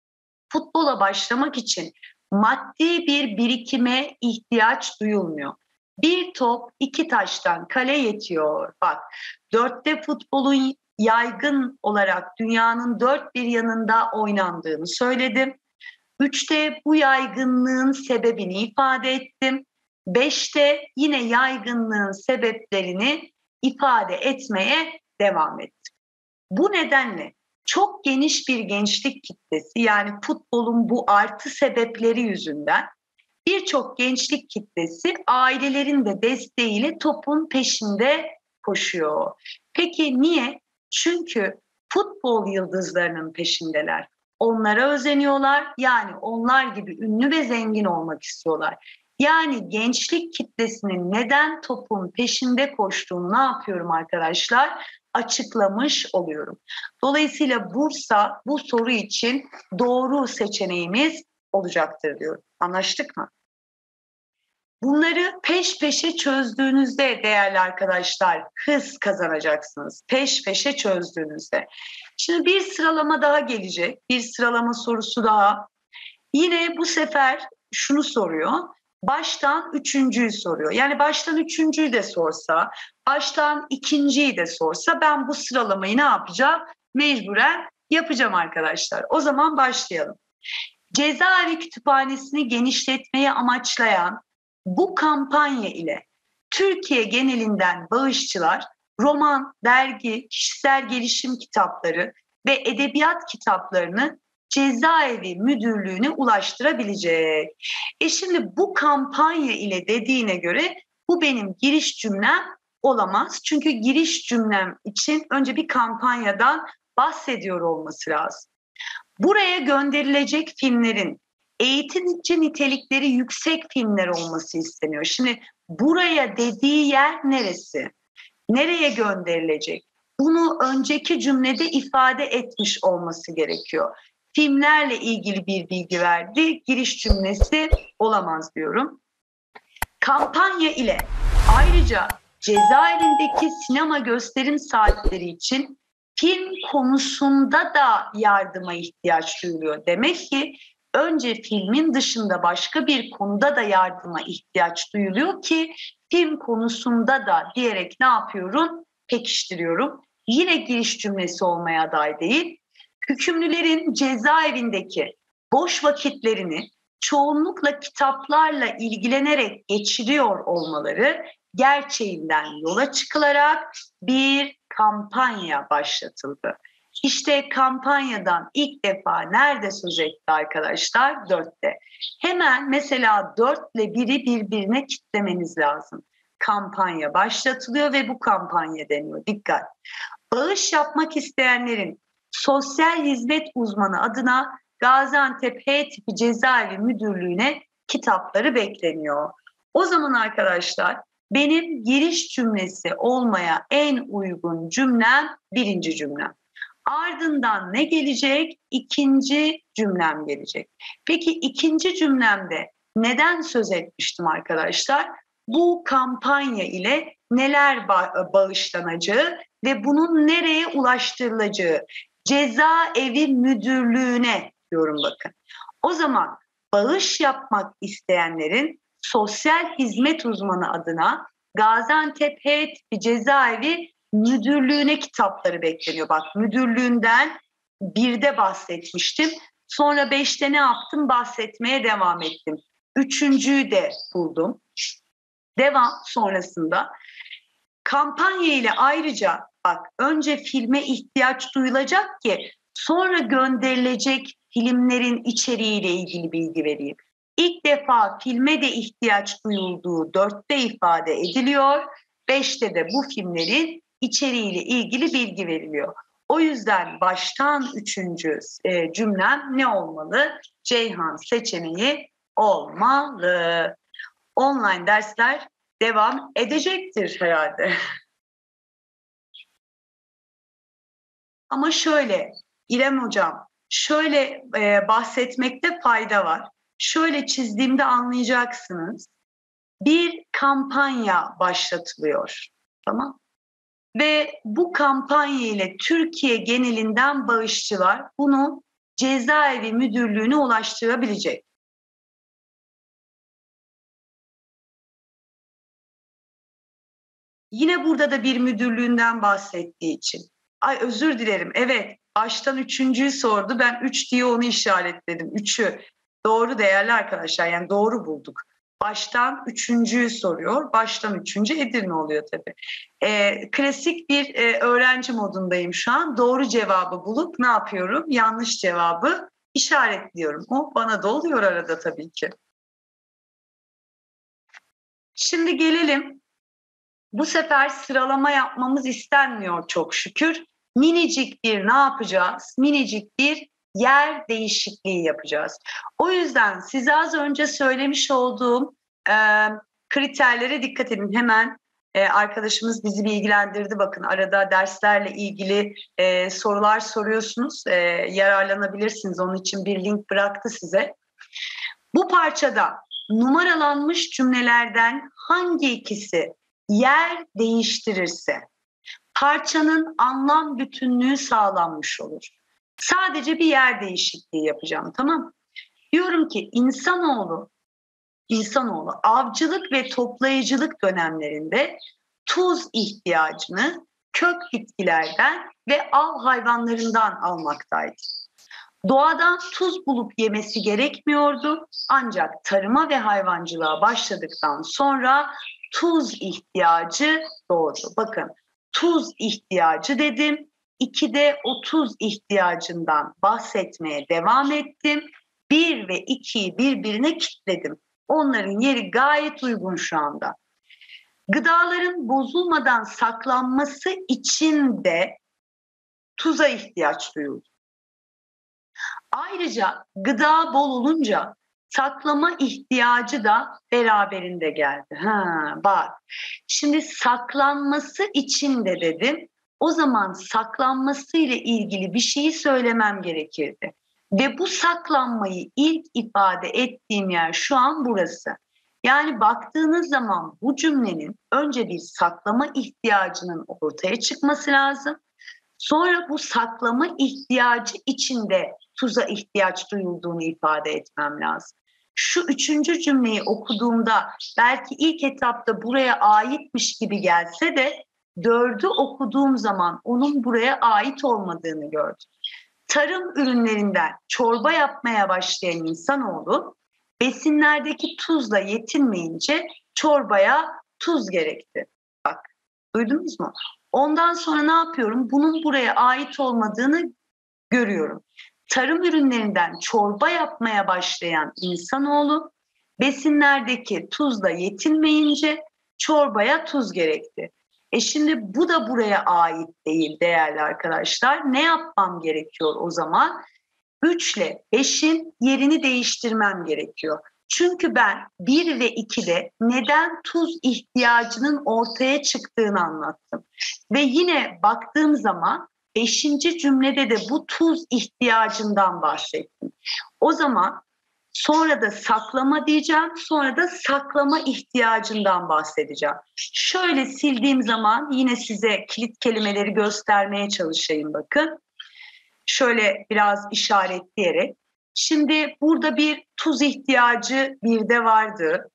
futbola başlamak için maddi bir birikime ihtiyaç duyulmuyor. Bir top iki taştan kale yetiyor. Bak dörtte futbolun yaygın olarak dünyanın dört bir yanında oynandığını söyledim. Üçte bu yaygınlığın sebebini ifade ettim. Beşte yine yaygınlığın sebeplerini ifade etmeye devam ettim. Bu nedenle çok geniş bir gençlik kitlesi yani futbolun bu artı sebepleri yüzünden birçok gençlik kitlesi ailelerin de desteğiyle topun peşinde koşuyor. Peki niye? Çünkü futbol yıldızlarının peşindeler. Onlara özeniyorlar yani onlar gibi ünlü ve zengin olmak istiyorlar. Yani gençlik kitlesinin neden topun peşinde koştuğunu ne yapıyorum arkadaşlar? Açıklamış oluyorum. Dolayısıyla Bursa bu soru için doğru seçeneğimiz olacaktır diyorum. Anlaştık mı? Bunları peş peşe çözdüğünüzde değerli arkadaşlar hız kazanacaksınız. Peş peşe çözdüğünüzde. Şimdi bir sıralama daha gelecek. Bir sıralama sorusu daha. Yine bu sefer şunu soruyor. Baştan üçüncüyü soruyor. Yani baştan üçüncüyü de sorsa, baştan ikinciyi de sorsa ben bu sıralamayı ne yapacağım? Mecburen yapacağım arkadaşlar. O zaman başlayalım. Cezaevi kütüphanesini genişletmeyi amaçlayan bu kampanya ile Türkiye genelinden bağışçılar roman, dergi, kişisel gelişim kitapları ve edebiyat kitaplarını cezaevi müdürlüğüne ulaştırabilecek. E şimdi bu kampanya ile dediğine göre bu benim giriş cümlem olamaz. Çünkü giriş cümlem için önce bir kampanyadan bahsediyor olması lazım. Buraya gönderilecek filmlerin eğitici nitelikleri yüksek filmler olması isteniyor. Şimdi buraya dediği yer neresi? Nereye gönderilecek? Bunu önceki cümlede ifade etmiş olması gerekiyor. Filmlerle ilgili bir bilgi verdi. Giriş cümlesi olamaz diyorum. Kampanya ile ayrıca cezaevindeki sinema gösterim saatleri için film konusunda da yardıma ihtiyaç duyuluyor. Demek ki önce filmin dışında başka bir konuda da yardıma ihtiyaç duyuluyor ki film konusunda da diyerek ne yapıyorum? Pekiştiriyorum. Yine giriş cümlesi olmaya aday değil. Hükümlülerin cezaevindeki boş vakitlerini çoğunlukla kitaplarla ilgilenerek geçiriyor olmaları gerçeğinden yola çıkılarak bir kampanya başlatıldı. İşte kampanyadan ilk defa nerede söz etti arkadaşlar? Dörtte. Hemen mesela dörtle biri birbirine kitlemeniz lazım. Kampanya başlatılıyor ve bu kampanya deniyor. Dikkat! Bağış yapmak isteyenlerin sosyal hizmet uzmanı adına Gaziantep H tipi cezaevi müdürlüğüne kitapları bekleniyor. O zaman arkadaşlar benim giriş cümlesi olmaya en uygun cümlem birinci cümlem. Ardından ne gelecek? İkinci cümlem gelecek. Peki ikinci cümlemde neden söz etmiştim arkadaşlar? Bu kampanya ile neler ba- bağışlanacağı ve bunun nereye ulaştırılacağı. Cezaevi müdürlüğüne diyorum bakın. O zaman bağış yapmak isteyenlerin sosyal hizmet uzmanı adına Gaziantep H tipi cezaevi müdürlüğüne kitapları bekleniyor. Bak müdürlüğünden birde bahsetmiştim. Sonra beşte ne yaptım? Bahsetmeye devam ettim. Üçüncüyü de buldum. Devam sonrasında. Kampanya ile ayrıca bak önce filme ihtiyaç duyulacak ki sonra gönderilecek filmlerin içeriğiyle ilgili bilgi vereyim. İlk defa filme de ihtiyaç duyulduğu dörtte ifade ediliyor. Beşte de bu filmlerin içeriğiyle ilgili bilgi veriliyor. O yüzden baştan üçüncü e, cümlem ne olmalı? Ceyhan seçeneği olmalı. Online dersler devam edecektir herhalde. Ama şöyle İrem Hocam, şöyle e, bahsetmekte fayda var. Şöyle çizdiğimde anlayacaksınız. Bir kampanya başlatılıyor. Tamam? Ve bu kampanya ile Türkiye genelinden bağışçılar bunu cezaevi müdürlüğüne ulaştırabilecek. Yine burada da bir müdürlüğünden bahsettiği için. Ay özür dilerim. Evet, baştan üçüncüyü sordu. Ben üç diye onu işaretledim. Üçü. Doğru değerli arkadaşlar. Yani doğru bulduk. Baştan üçüncüyü soruyor. Baştan üçüncü Edirne oluyor tabii. Ee, klasik bir e, öğrenci modundayım şu an. Doğru cevabı bulup ne yapıyorum? Yanlış cevabı işaretliyorum. O bana da oluyor arada tabii ki. Şimdi gelelim. Bu sefer sıralama yapmamız istenmiyor çok şükür. Minicik bir ne yapacağız? Minicik bir yer değişikliği yapacağız. O yüzden size az önce söylemiş olduğum e, kriterlere dikkat edin. Hemen e, arkadaşımız bizi bilgilendirdi. Bakın arada derslerle ilgili e, sorular soruyorsunuz. E, yararlanabilirsiniz. Onun için bir link bıraktı size. Bu parçada numaralanmış cümlelerden hangi ikisi yer değiştirirse parçanın anlam bütünlüğü sağlanmış olur. Sadece bir yer değişikliği yapacağım, tamam? Diyorum ki insanoğlu, insanoğlu avcılık ve toplayıcılık dönemlerinde tuz ihtiyacını kök bitkilerden ve av hayvanlarından almaktaydı. Doğadan tuz bulup yemesi gerekmiyordu, ancak tarıma ve hayvancılığa başladıktan sonra tuz ihtiyacı doğdu. Bakın, tuz ihtiyacı dedim, ikide o tuz ihtiyacından bahsetmeye devam ettim. Bir ve ikiyi birbirine kilitledim. Onların yeri gayet uygun şu anda. Gıdaların bozulmadan saklanması için de tuza ihtiyaç duyuldu. Ayrıca gıda bol olunca saklama ihtiyacı da beraberinde geldi. Ha, bak, şimdi saklanması için de dedim. O zaman saklanması ile ilgili bir şeyi söylemem gerekirdi. Ve bu saklanmayı ilk ifade ettiğim yer şu an burası. Yani baktığınız zaman bu cümlenin önce bir saklama ihtiyacının ortaya çıkması lazım. Sonra bu saklama ihtiyacı içinde tuza ihtiyaç duyulduğunu ifade etmem lazım. Şu üçüncü cümleyi okuduğumda belki ilk etapta buraya aitmiş gibi gelse de dördü okuduğum zaman onun buraya ait olmadığını gördüm. Tarım ürünlerinden çorba yapmaya başlayan insanoğlu besinlerdeki tuzla yetinmeyince çorbaya tuz gerekti. Bak, duydunuz mu? Ondan sonra ne yapıyorum? Bunun buraya ait olmadığını görüyorum. Tarım ürünlerinden çorba yapmaya başlayan insanoğlu besinlerdeki tuzla yetinmeyince çorbaya tuz gerekti. E şimdi bu da buraya ait değil değerli arkadaşlar. Ne yapmam gerekiyor o zaman? üç ile beşin yerini değiştirmem gerekiyor. Çünkü ben bir ve ikide neden tuz ihtiyacının ortaya çıktığını anlattım. Ve yine baktığım zaman beşinci cümlede de bu tuz ihtiyacından bahsettim. O zaman sonra da saklama diyeceğim, sonra da saklama ihtiyacından bahsedeceğim. Şöyle sildiğim zaman yine size kilit kelimeleri göstermeye çalışayım, bakın. Şöyle biraz işaretleyerek. Şimdi burada bir tuz ihtiyacı bir de vardı.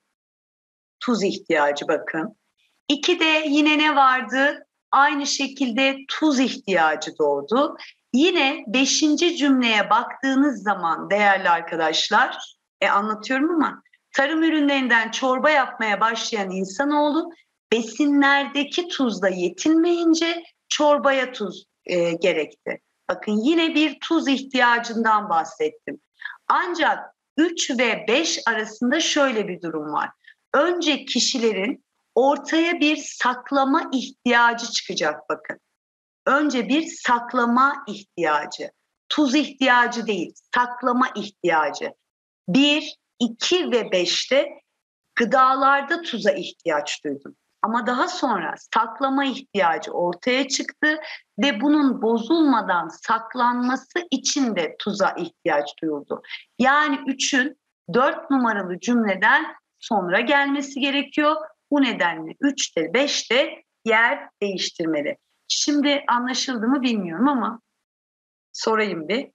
Tuz ihtiyacı bakın. İki de yine ne vardı? Aynı şekilde tuz ihtiyacı doğdu. Yine beşinci cümleye baktığınız zaman değerli arkadaşlar, e anlatıyorum ama tarım ürünlerinden çorba yapmaya başlayan insanoğlu besinlerdeki tuzla yetinmeyince çorbaya tuz e, gerekti. Bakın yine bir tuz ihtiyacından bahsettim. Ancak üç ve beş arasında şöyle bir durum var. Önce kişilerin ortaya bir saklama ihtiyacı çıkacak bakın. Önce bir saklama ihtiyacı. Tuz ihtiyacı değil, saklama ihtiyacı. bir, iki ve beşte gıdalarda tuza ihtiyaç duydum. Ama daha sonra saklama ihtiyacı ortaya çıktı ve bunun bozulmadan saklanması için de tuza ihtiyaç duyuldu. Yani üçün dört numaralı cümleden sonra gelmesi gerekiyor. Bu nedenle üçte beşte yer değiştirmeli. Şimdi anlaşıldı mı bilmiyorum ama sorayım bir.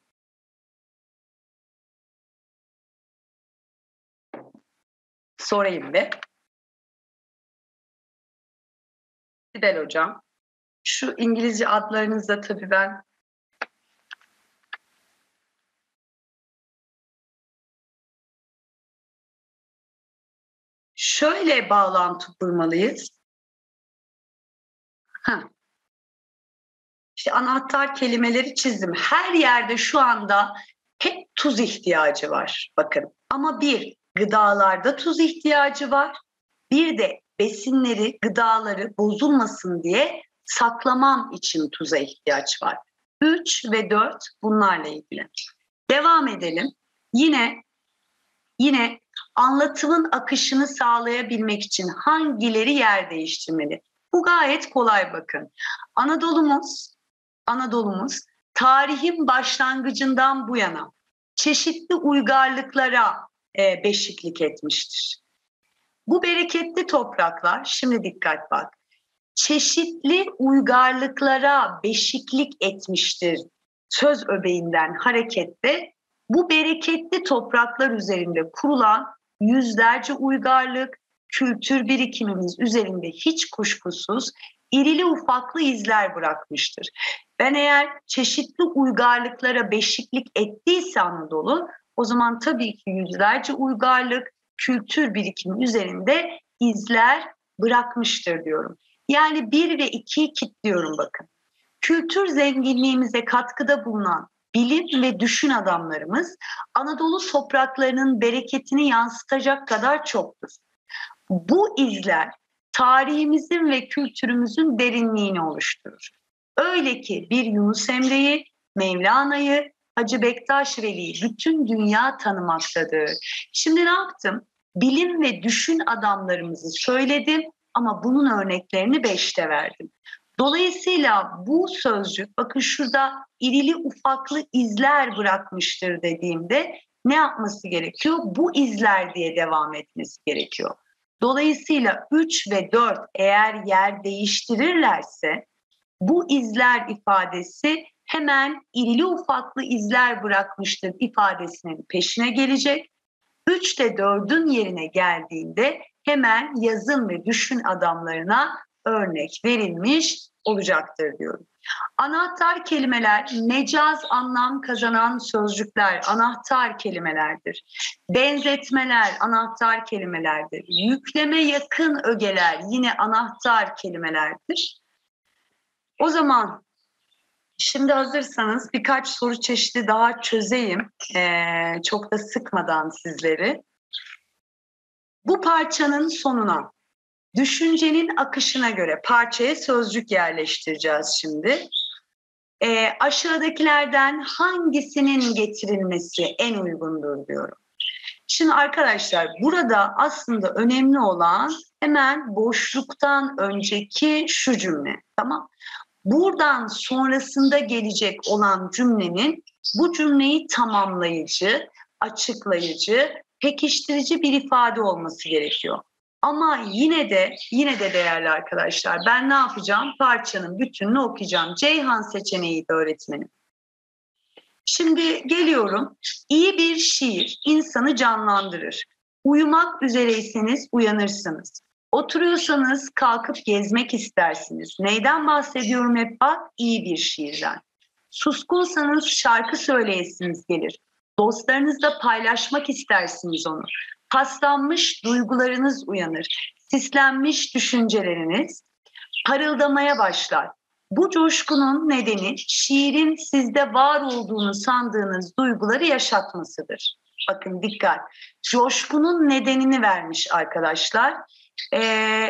Sorayım bir. Sibel Hocam, şu İngilizce adlarınızda tabii ben şöyle bağlantı kurmalıyız. Heh. İşte anahtar kelimeleri çizdim. Her yerde şu anda hep tuz ihtiyacı var. Bakın, ama bir, gıdalarda tuz ihtiyacı var. Bir de besinleri, gıdaları bozulmasın diye saklamam için tuza ihtiyaç var. üç ve dört bunlarla ilgili. Devam edelim. Yine yine anlatımın akışını sağlayabilmek için hangileri yer değiştirmeli? Bu gayet kolay bakın. Anadolu'muz, Anadolu'muz tarihin başlangıcından bu yana çeşitli uygarlıklara e, beşiklik etmiştir. Bu bereketli topraklar, şimdi dikkat bak, çeşitli uygarlıklara beşiklik etmiştir söz öbeğinden hareketle bu bereketli topraklar üzerinde kurulan yüzlerce uygarlık, kültür birikimimiz üzerinde hiç kuşkusuz irili ufaklı izler bırakmıştır. Ben eğer çeşitli uygarlıklara beşiklik ettiyse Anadolu, o zaman tabii ki yüzlerce uygarlık, kültür birikimi üzerinde izler bırakmıştır diyorum. Yani bir ve ikiyi kilitliyorum bakın. Kültür zenginliğimize katkıda bulunan bilim ve düşün adamlarımız Anadolu topraklarının bereketini yansıtacak kadar çoktur. Bu izler tarihimizin ve kültürümüzün derinliğini oluşturur. Öyle ki bir Yunus Emre'yi, Mevlana'yı, Hacı Bektaş Veli'yi bütün dünya tanımaktadır. Şimdi ne yaptım? Bilim ve düşün adamlarımızı söyledim ama bunun örneklerini beşte verdim. Dolayısıyla bu sözcük, bakın şurada irili ufaklı izler bırakmıştır dediğimde ne yapması gerekiyor? Bu izler diye devam etmesi gerekiyor. Dolayısıyla üç ve dört eğer yer değiştirirlerse bu izler ifadesi hemen irili ufaklı izler bırakmıştır ifadesinin peşine gelecek. üç de dördün yerine geldiğinde hemen yazım ve düşün adamlarına örnek verilmiş olacaktır diyorum. Anahtar kelimeler, mecaz anlam kazanan sözcükler anahtar kelimelerdir. Benzetmeler anahtar kelimelerdir. Yükleme yakın ögeler yine anahtar kelimelerdir. O zaman şimdi hazırsanız birkaç soru çeşidi daha çözeyim. Ee, çok da sıkmadan sizleri. Bu parçanın sonuna, düşüncenin akışına göre parçaya sözcük yerleştireceğiz şimdi. Ee, aşağıdakilerden hangisinin getirilmesi en uygundur diyorum. Şimdi arkadaşlar burada aslında önemli olan hemen boşluktan önceki şu cümle, tamam? Buradan sonrasında gelecek olan cümlenin bu cümleyi tamamlayıcı, açıklayıcı, pekiştirici bir ifade olması gerekiyor. Ama yine de yine de değerli arkadaşlar ben ne yapacağım? Parçanın bütününü okuyacağım. Ceyhan seçeneği de öğretmenim. Şimdi geliyorum. İyi bir şiir insanı canlandırır. Uyumak üzereyseniz uyanırsınız. Oturuyorsanız kalkıp gezmek istersiniz. Neyden bahsediyorum hep bak? İyi bir şiirden. Suskunsanız şarkı söyleyesiniz gelir. Dostlarınızla paylaşmak istersiniz onu. Paslanmış duygularınız uyanır. Sislenmiş düşünceleriniz parıldamaya başlar. Bu coşkunun nedeni şiirin sizde var olduğunu sandığınız duyguları yaşatmasıdır. Bakın dikkat. Coşkunun nedenini vermiş arkadaşlar. Ee,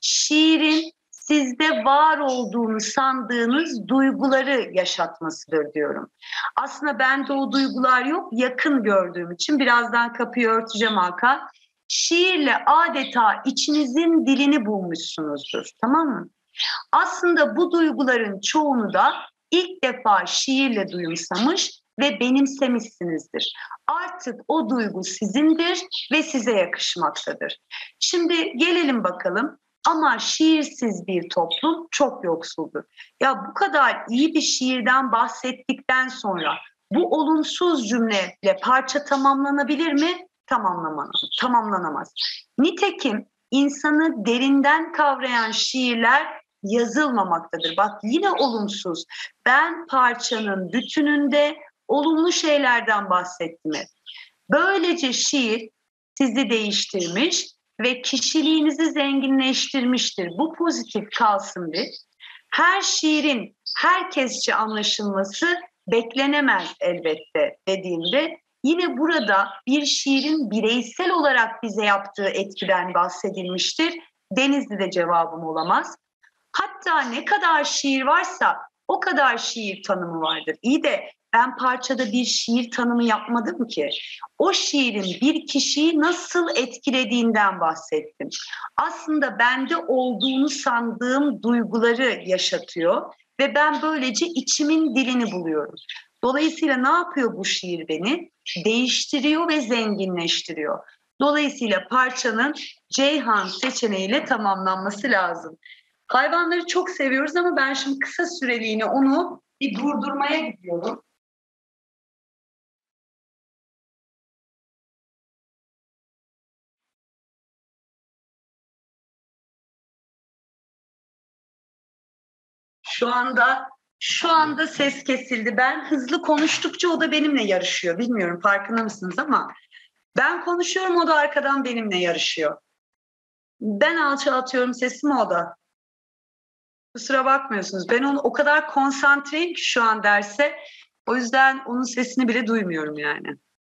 şiirin sizde var olduğunu sandığınız duyguları yaşatmasıdır diyorum. Aslında bende o duygular yok, yakın gördüğüm için birazdan kapıyı örteceğim Hakan. Şiirle adeta içinizin dilini bulmuşsunuzdur, tamam mı? Aslında bu duyguların çoğunu da ilk defa şiirle duyumsamış ve benimsemişsinizdir. Artık o duygu sizindir ve size yakışmaktadır. Şimdi gelelim bakalım. Ama şiirsiz bir toplum çok yoksuldur. Ya bu kadar iyi bir şiirden bahsettikten sonra bu olumsuz cümleyle parça tamamlanabilir mi? Tamamlanamaz. tamamlanamaz. Nitekim insanı derinden kavrayan şiirler yazılmamaktadır. Bak yine olumsuz. Ben parçanın bütününde olumlu şeylerden bahsettim hep. Böylece şiir sizi değiştirmiş ve kişiliğinizi zenginleştirmiştir. Bu pozitif kalsın bir. Her şiirin herkesçe anlaşılması beklenemez elbette dediğimde yine burada bir şiirin bireysel olarak bize yaptığı etkiden bahsedilmiştir. Denizli'de cevabım olamaz. Hatta ne kadar şiir varsa o kadar şiir tanımı vardır. İyi de ben parçada bir şiir tanımı yapmadım ki. O şiirin bir kişiyi nasıl etkilediğinden bahsettim. Aslında bende olduğunu sandığım duyguları yaşatıyor ve ben böylece içimin dilini buluyorum. Dolayısıyla ne yapıyor bu şiir beni? Değiştiriyor ve zenginleştiriyor. Dolayısıyla parçanın Ceyhan seçeneğiyle tamamlanması lazım. Hayvanları çok seviyoruz ama ben şimdi kısa süreliğine onu bir durdurmaya gidiyorum. Şu anda şu anda ses kesildi. Ben hızlı konuştukça o da benimle yarışıyor. Bilmiyorum farkında mısınız ama ben konuşuyorum, o da arkadan benimle yarışıyor. Ben alçaltıyorum sesimi, o da. Kusura bakmıyorsunuz. Ben onu o kadar konsantreyim ki şu an derse. O yüzden onun sesini bile duymuyorum yani.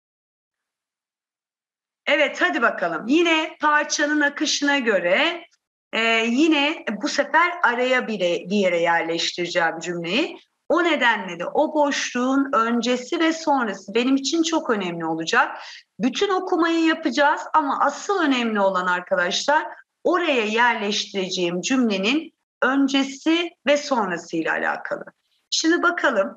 Evet, hadi bakalım. Yine parçanın akışına göre e, yine bu sefer araya bir, bir yere yerleştireceğim cümleyi. O nedenle de o boşluğun öncesi ve sonrası benim için çok önemli olacak. Bütün okumayı yapacağız ama asıl önemli olan arkadaşlar, oraya yerleştireceğim cümlenin öncesi ve sonrasıyla alakalı. Şimdi bakalım.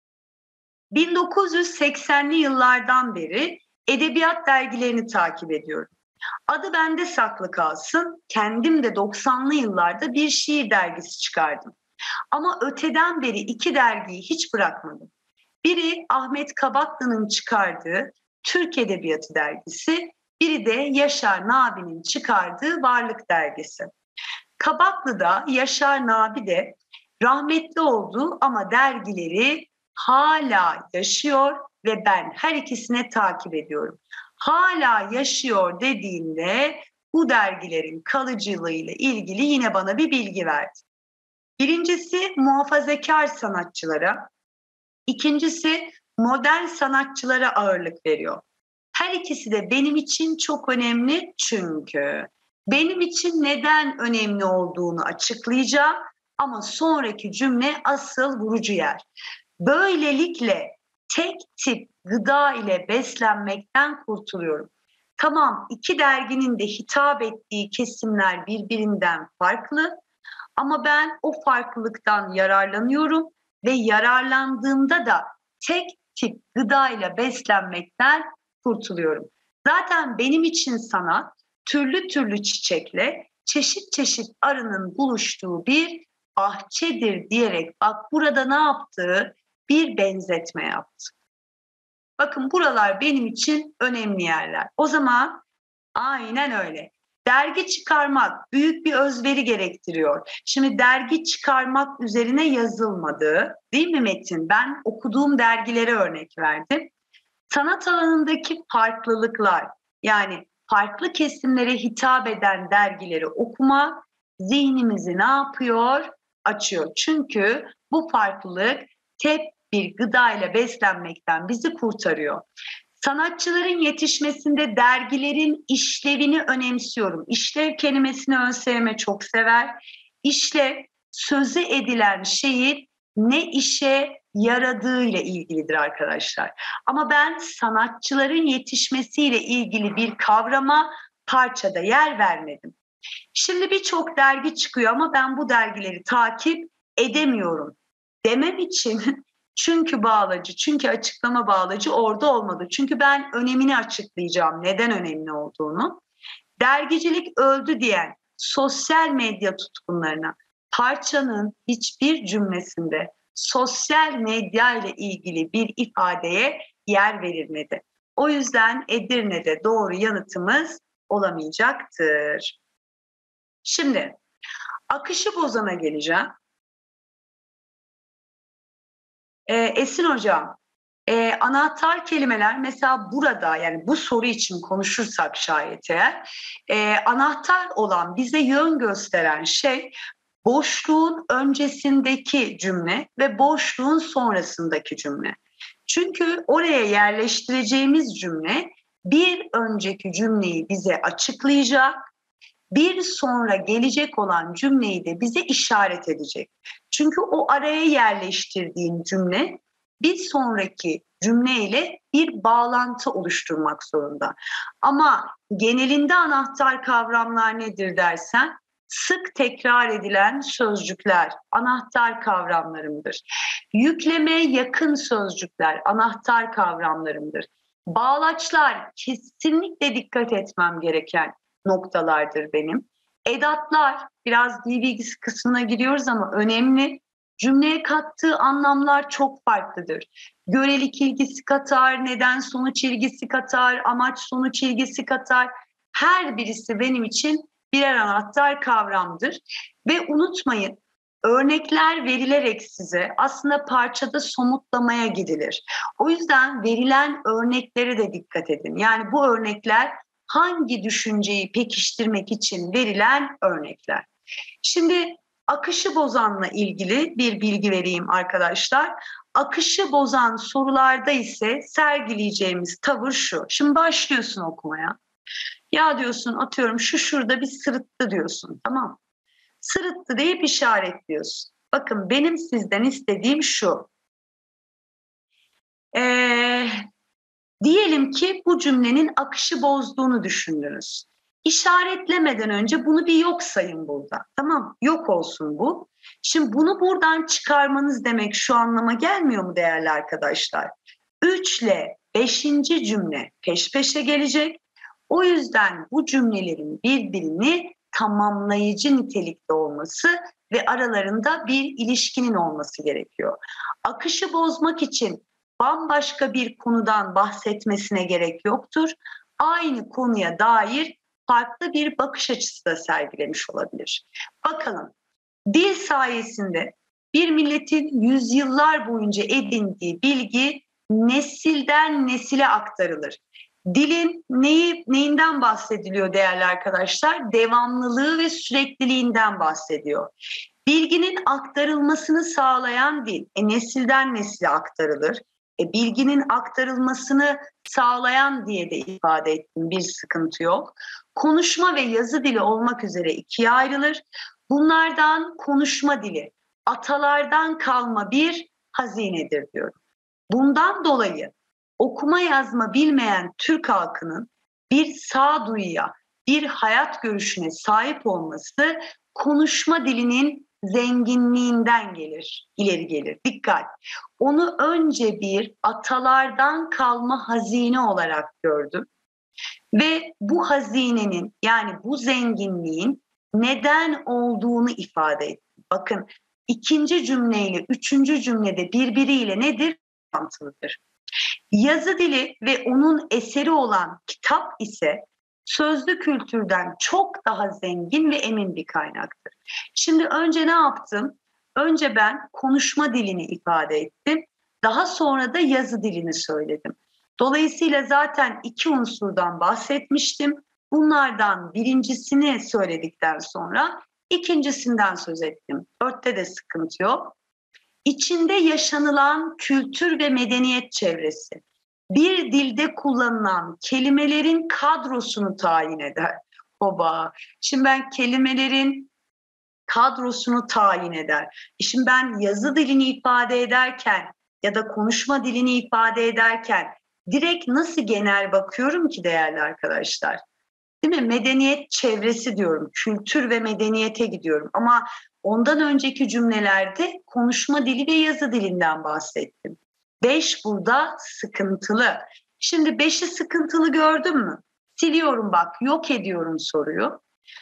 bin dokuz yüz seksenli yıllardan beri edebiyat dergilerini takip ediyorum. Adı bende saklı kalsın, kendim de doksanlı yıllarda bir şiir dergisi çıkardım. Ama öteden beri iki dergiyi hiç bırakmadım. Biri Ahmet Kabaklı'nın çıkardığı Türk Edebiyatı dergisi, biri de Yaşar Nabi'nin çıkardığı Varlık dergisi. Kabaklı'da Yaşar Nabi de rahmetli oldu ama dergileri hala yaşıyor ve ben her ikisine takip ediyorum. Hala yaşıyor dediğinde bu dergilerin kalıcılığıyla ilgili yine bana bir bilgi verdi. Birincisi muhafazakar sanatçılara, ikincisi modern sanatçılara ağırlık veriyor. Her ikisi de benim için çok önemli çünkü benim için neden önemli olduğunu açıklayacağım ama sonraki cümle asıl vurucu yer. Böylelikle tek tip gıda ile beslenmekten kurtuluyorum. Tamam, iki derginin de hitap ettiği kesimler birbirinden farklı ama ben o farklılıktan yararlanıyorum ve yararlandığımda da tek tip gıda ile beslenmekten kurtuluyorum. Zaten benim için sanat türlü türlü çiçekle çeşit çeşit arının buluştuğu bir bahçedir diyerek bak burada ne yaptığı bir benzetme yaptı. Bakın buralar benim için önemli yerler. O zaman aynen öyle. Dergi çıkarmak büyük bir özveri gerektiriyor. Şimdi dergi çıkarmak üzerine yazılmadı, değil mi Metin? Ben okuduğum dergilere örnek verdim. Sanat alanındaki farklılıklar, yani farklı kesimlere hitap eden dergileri okumak zihnimizi ne yapıyor? Açıyor. Çünkü bu farklılık tek bir gıda ile beslenmekten bizi kurtarıyor. Sanatçıların yetişmesinde dergilerin işlevini önemsiyorum. İşlev kelimesini ÖSYM çok sever. İşlev, sözü edilen şeyin ne işe yaradığıyla ilgilidir arkadaşlar. Ama ben sanatçıların yetişmesiyle ilgili bir kavrama parçada yer vermedim. Şimdi birçok dergi çıkıyor ama ben bu dergileri takip edemiyorum demem için çünkü bağlacı, çünkü açıklama bağlacı orada olmadı. Çünkü ben önemini açıklayacağım, neden önemli olduğunu. Dergicilik öldü diyen sosyal medya tutkunlarına parçanın hiçbir cümlesinde sosyal medya ile ilgili bir ifadeye yer verilmedi. O yüzden Edirne'de doğru yanıtımız olamayacaktır. Şimdi akışı bozana geleceğim. Ee, Esin Hocam, e, anahtar kelimeler mesela burada, yani bu soru için konuşursak şayet eğer, e, anahtar olan, bize yön gösteren şey boşluğun öncesindeki cümle ve boşluğun sonrasındaki cümle. Çünkü oraya yerleştireceğimiz cümle bir önceki cümleyi bize açıklayacak, bir sonra gelecek olan cümleyi de bize işaret edecek. Çünkü o araya yerleştirdiğim cümle bir sonraki cümleyle bir bağlantı oluşturmak zorunda. Ama genelinde anahtar kavramlar nedir dersen, sık tekrar edilen sözcükler anahtar kavramlarımdır. Yükleme yakın sözcükler anahtar kavramlarımdır. Bağlaçlar kesinlikle dikkat etmem gereken noktalardır benim. Edatlar biraz dil bilgisi kısmına giriyoruz ama önemli. Cümleye kattığı anlamlar çok farklıdır. Görelik ilgisi katar, neden sonuç ilgisi katar, amaç sonuç ilgisi katar. Her birisi benim için birer anahtar kavramdır. Ve unutmayın, örnekler verilerek size aslında parçada somutlamaya gidilir. O yüzden verilen örneklere de dikkat edin. Yani bu örnekler hangi düşünceyi pekiştirmek için verilen örnekler. Şimdi akışı bozanla ilgili bir bilgi vereyim arkadaşlar. Akışı bozan sorularda ise sergileyeceğimiz tavır şu. Şimdi başlıyorsun okumaya. Ya diyorsun, atıyorum şu şurada bir sırıttı diyorsun, tamam. Sırıttı deyip işaretliyorsun. Bakın benim sizden istediğim şu. Ee, diyelim ki bu cümlenin akışı bozduğunu düşündünüz. İşaretlemeden önce bunu bir yok sayın burada. Tamam, yok olsun bu. Şimdi bunu buradan çıkarmanız demek şu anlama gelmiyor mu değerli arkadaşlar? üç ile beşinci cümle peş peşe gelecek. O yüzden bu cümlelerin birbirini tamamlayıcı nitelikte olması ve aralarında bir ilişkinin olması gerekiyor. Akışı bozmak için bambaşka bir konudan bahsetmesine gerek yoktur. Aynı konuya dair farklı bir bakış açısı da sergilemiş olabilir. Bakalım, dil sayesinde bir milletin yüzyıllar boyunca edindiği bilgi nesilden nesile aktarılır. Dilin neyi, neyinden bahsediliyor değerli arkadaşlar? Devamlılığı ve sürekliliğinden bahsediyor. Bilginin aktarılmasını sağlayan dil, e, nesilden nesile aktarılır. E, bilginin aktarılmasını sağlayan diye de ifade ettim, bir sıkıntı yok. Konuşma ve yazı dili olmak üzere ikiye ayrılır. Bunlardan konuşma dili, atalardan kalma bir hazinedir diyorum. Bundan dolayı okuma yazma bilmeyen Türk halkının bir sağduyuya, bir hayat görüşüne sahip olması konuşma dilinin zenginliğinden gelir, ileri gelir. Dikkat! Onu önce bir atalardan kalma hazine olarak gördüm. Ve bu hazinenin, yani bu zenginliğin neden olduğunu ifade ettim. Bakın, ikinci cümleyle üçüncü cümlede birbiriyle nedir? Bağlantılıdır. Yazı dili ve onun eseri olan kitap ise sözlü kültürden çok daha zengin ve emin bir kaynaktır. Şimdi önce ne yaptım? Önce ben konuşma dilini ifade ettim. Daha sonra da yazı dilini söyledim. Dolayısıyla zaten iki unsurdan bahsetmiştim. Bunlardan birincisini söyledikten sonra ikincisinden söz ettim. Dörtte de sıkıntı yok. İçinde yaşanılan kültür ve medeniyet çevresi bir dilde kullanılan kelimelerin kadrosunu tayin eder. Oba. Şimdi ben kelimelerin kadrosunu tayin eder. Şimdi ben yazı dilini ifade ederken ya da konuşma dilini ifade ederken direkt nasıl genel bakıyorum ki değerli arkadaşlar? Değil mi? Medeniyet çevresi diyorum. Kültür ve medeniyete gidiyorum. Ama ondan önceki cümlelerde konuşma dili ve yazı dilinden bahsettim. Beş burada sıkıntılı. Şimdi beşi sıkıntılı gördün mü? Siliyorum bak, yok ediyorum soruyu.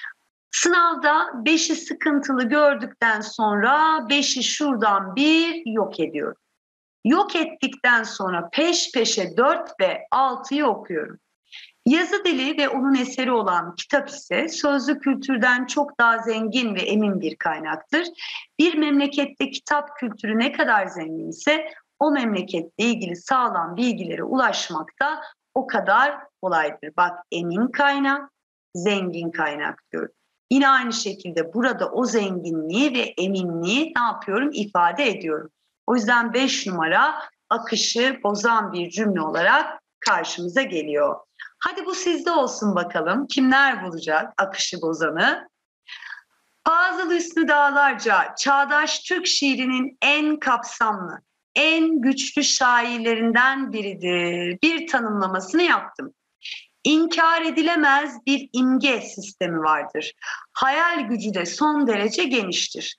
Sınavda beşi sıkıntılı gördükten sonra beşi şuradan bir yok ediyorum. Yok ettikten sonra peş peşe dört ve altıyı okuyorum. Yazı dili ve onun eseri olan kitap ise sözlü kültürden çok daha zengin ve emin bir kaynaktır. Bir memlekette kitap kültürü ne kadar zenginse o memleketle ilgili sağlam bilgilere ulaşmak da o kadar kolaydır. Bak, emin kaynak, zengin kaynak diyorum. Yine aynı şekilde burada o zenginliği ve eminliği ne yapıyorum? İfade ediyorum. O yüzden beş numara akışı bozan bir cümle olarak karşımıza geliyor. Hadi bu sizde olsun bakalım. Kimler bulacak akışı bozanı? Fazıl Hüsnü Dağlarca, çağdaş Türk şiirinin en kapsamlı, en güçlü şairlerinden biridir. Bir tanımlamasını yaptım. İnkar edilemez bir imge sistemi vardır. Hayal gücü de son derece geniştir.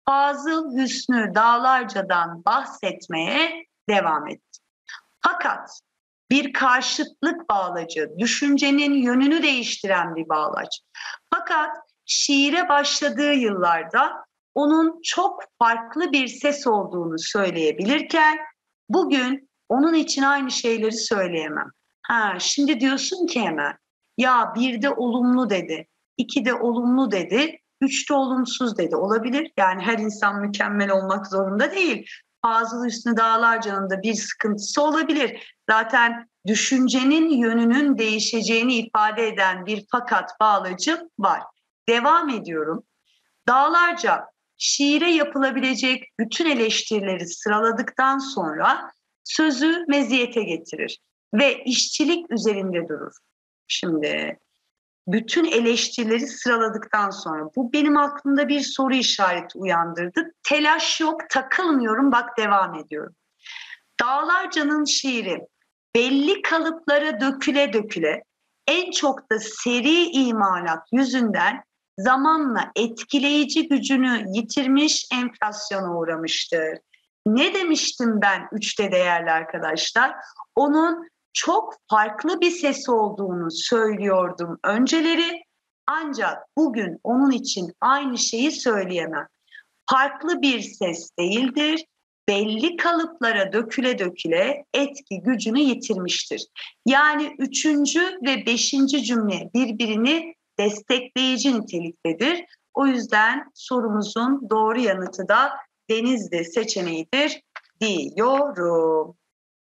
Fazıl Hüsnü Dağlarca'dan bahsetmeye devam etti. Fakat bir karşıtlık bağlacı, düşüncenin yönünü değiştiren bir bağlaç. Fakat şiire başladığı yıllarda onun çok farklı bir ses olduğunu söyleyebilirken bugün onun için aynı şeyleri söyleyemem. Ha, şimdi diyorsun ki hemen ya bir de olumlu dedi, iki de olumlu dedi, üç de olumsuz dedi. Olabilir. Yani her insan mükemmel olmak zorunda değil. Fazıl Hüsnü Dağlarca'nın da bir sıkıntısı olabilir. Zaten düşüncenin yönünün değişeceğini ifade eden bir fakat bağlacı var. Devam ediyorum. Dağlarca şiire yapılabilecek bütün eleştirileri sıraladıktan sonra sözü meziyete getirir ve işçilik üzerinde durur. Şimdi bütün eleştirileri sıraladıktan sonra bu benim aklımda bir soru işareti uyandırdı. Telaş yok, takılmıyorum, bak devam ediyorum. Dağlarca'nın şiiri belli kalıplara döküle döküle en çok da seri imalat yüzünden zamanla etkileyici gücünü yitirmiş, enflasyona uğramıştır. Ne demiştim ben üçte değerli arkadaşlar? Onun çok farklı bir sesi olduğunu söylüyordum önceleri, ancak bugün onun için aynı şeyi söyleyemem. Farklı bir ses değildir, belli kalıplara döküle döküle etki gücünü yitirmiştir. Yani üçüncü ve beşinci cümle birbirini destekleyici niteliktedir. O yüzden sorumuzun doğru yanıtı da Denizli seçeneğidir diyorum.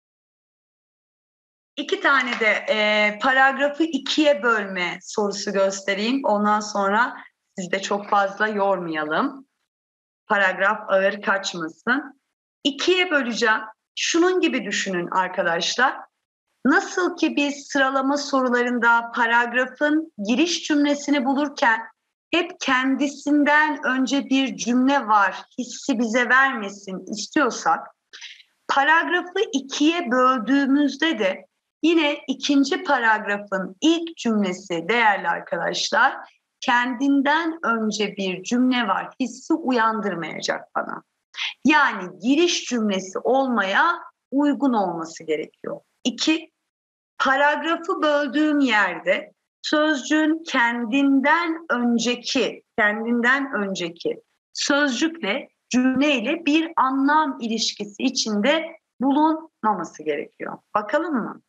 İki tane de e, paragrafı ikiye bölme sorusu göstereyim. Ondan sonra sizi de çok fazla yormayalım. Paragraf ağır kaçmasın. İkiye böleceğim. Şunun gibi düşünün arkadaşlar. Nasıl ki biz sıralama sorularında paragrafın giriş cümlesini bulurken hep kendisinden önce bir cümle var, hissi bize vermesin istiyorsak, paragrafı ikiye böldüğümüzde de yine ikinci paragrafın ilk cümlesi değerli arkadaşlar, kendinden önce bir cümle var hissi uyandırmayacak bana. Yani giriş cümlesi olmaya uygun olması gerekiyor. İki, paragrafı böldüğüm yerde sözcüğün kendinden önceki, kendinden önceki sözcükle, cümleyle bir anlam ilişkisi içinde bulunmaması gerekiyor. Bakalım mı?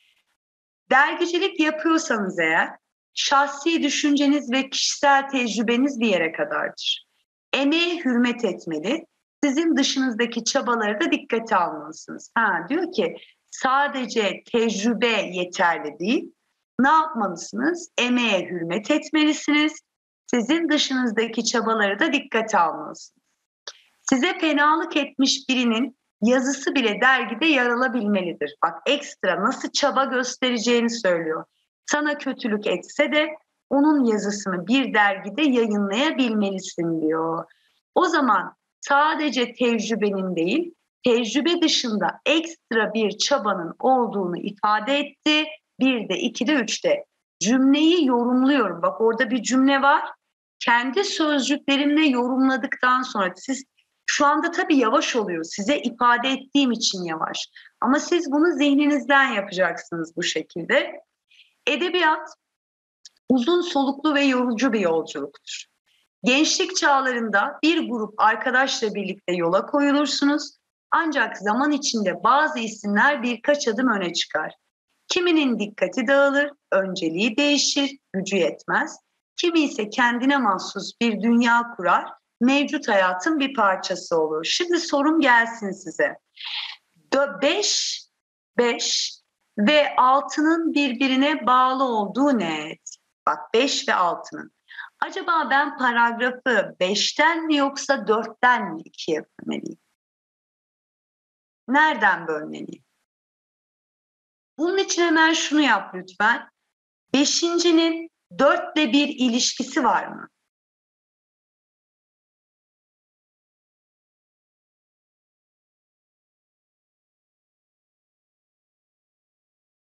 Dergicilik yapıyorsanız eğer, şahsi düşünceniz ve kişisel tecrübeniz bir yere kadardır. Emeğe hürmet etmeli, sizin dışınızdaki çabaları da dikkate almalısınız. Ha, diyor ki sadece tecrübe yeterli değil, ne yapmalısınız? Emeğe hürmet etmelisiniz, sizin dışınızdaki çabaları da dikkate almalısınız. Size fenalık etmiş birinin yazısı bile dergide yer alabilmelidir. Bak ekstra nasıl çaba göstereceğini söylüyor. Sana kötülük etse de onun yazısını bir dergide yayınlayabilmelisin diyor. O zaman sadece tecrübenin değil, tecrübe dışında ekstra bir çabanın olduğunu ifade etti. Bir de iki de üçte. Cümleyi yorumluyorum. Bak orada bir cümle var. Kendi sözcüklerimle yorumladıktan sonra siz şu anda tabii yavaş oluyor. Size ifade ettiğim için yavaş. Ama siz bunu zihninizden yapacaksınız bu şekilde. Edebiyat uzun soluklu ve yorucu bir yolculuktur. Gençlik çağlarında bir grup arkadaşla birlikte yola koyulursunuz. Ancak zaman içinde bazı isimler birkaç adım öne çıkar. Kiminin dikkati dağılır, önceliği değişir, gücü yetmez. Kimi ise kendine mahsus bir dünya kurar, mevcut hayatın bir parçası olur. Şimdi sorum gelsin size. beş, beş ve altının birbirine bağlı olduğu net. Bak beş ve altının. Acaba ben paragrafı beşten mi yoksa dörtten mi ikiye bölmeliyim? Nereden bölmeliyim? Bunun için hemen şunu yap lütfen. Beşincinin dörtle bir ilişkisi var mı?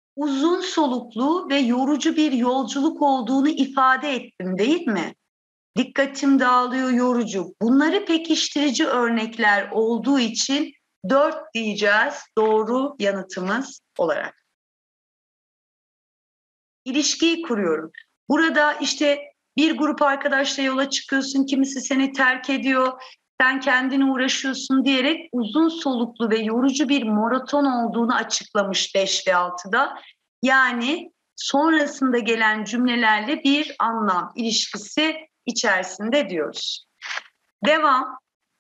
Uzun soluklu ve yorucu bir yolculuk olduğunu ifade ettim değil mi? dikkatim dağılıyor, yorucu. Bunları pekiştirici örnekler olduğu için dört diyeceğiz doğru yanıtımız olarak. İlişkiyi kuruyorum. Burada işte bir grup arkadaşla yola çıkıyorsun, kimisi seni terk ediyor, sen kendine uğraşıyorsun diyerek uzun soluklu ve yorucu bir maraton olduğunu açıklamış beş ve altıda. Yani sonrasında gelen cümlelerle bir anlam ilişkisi içerisinde diyoruz. Devam.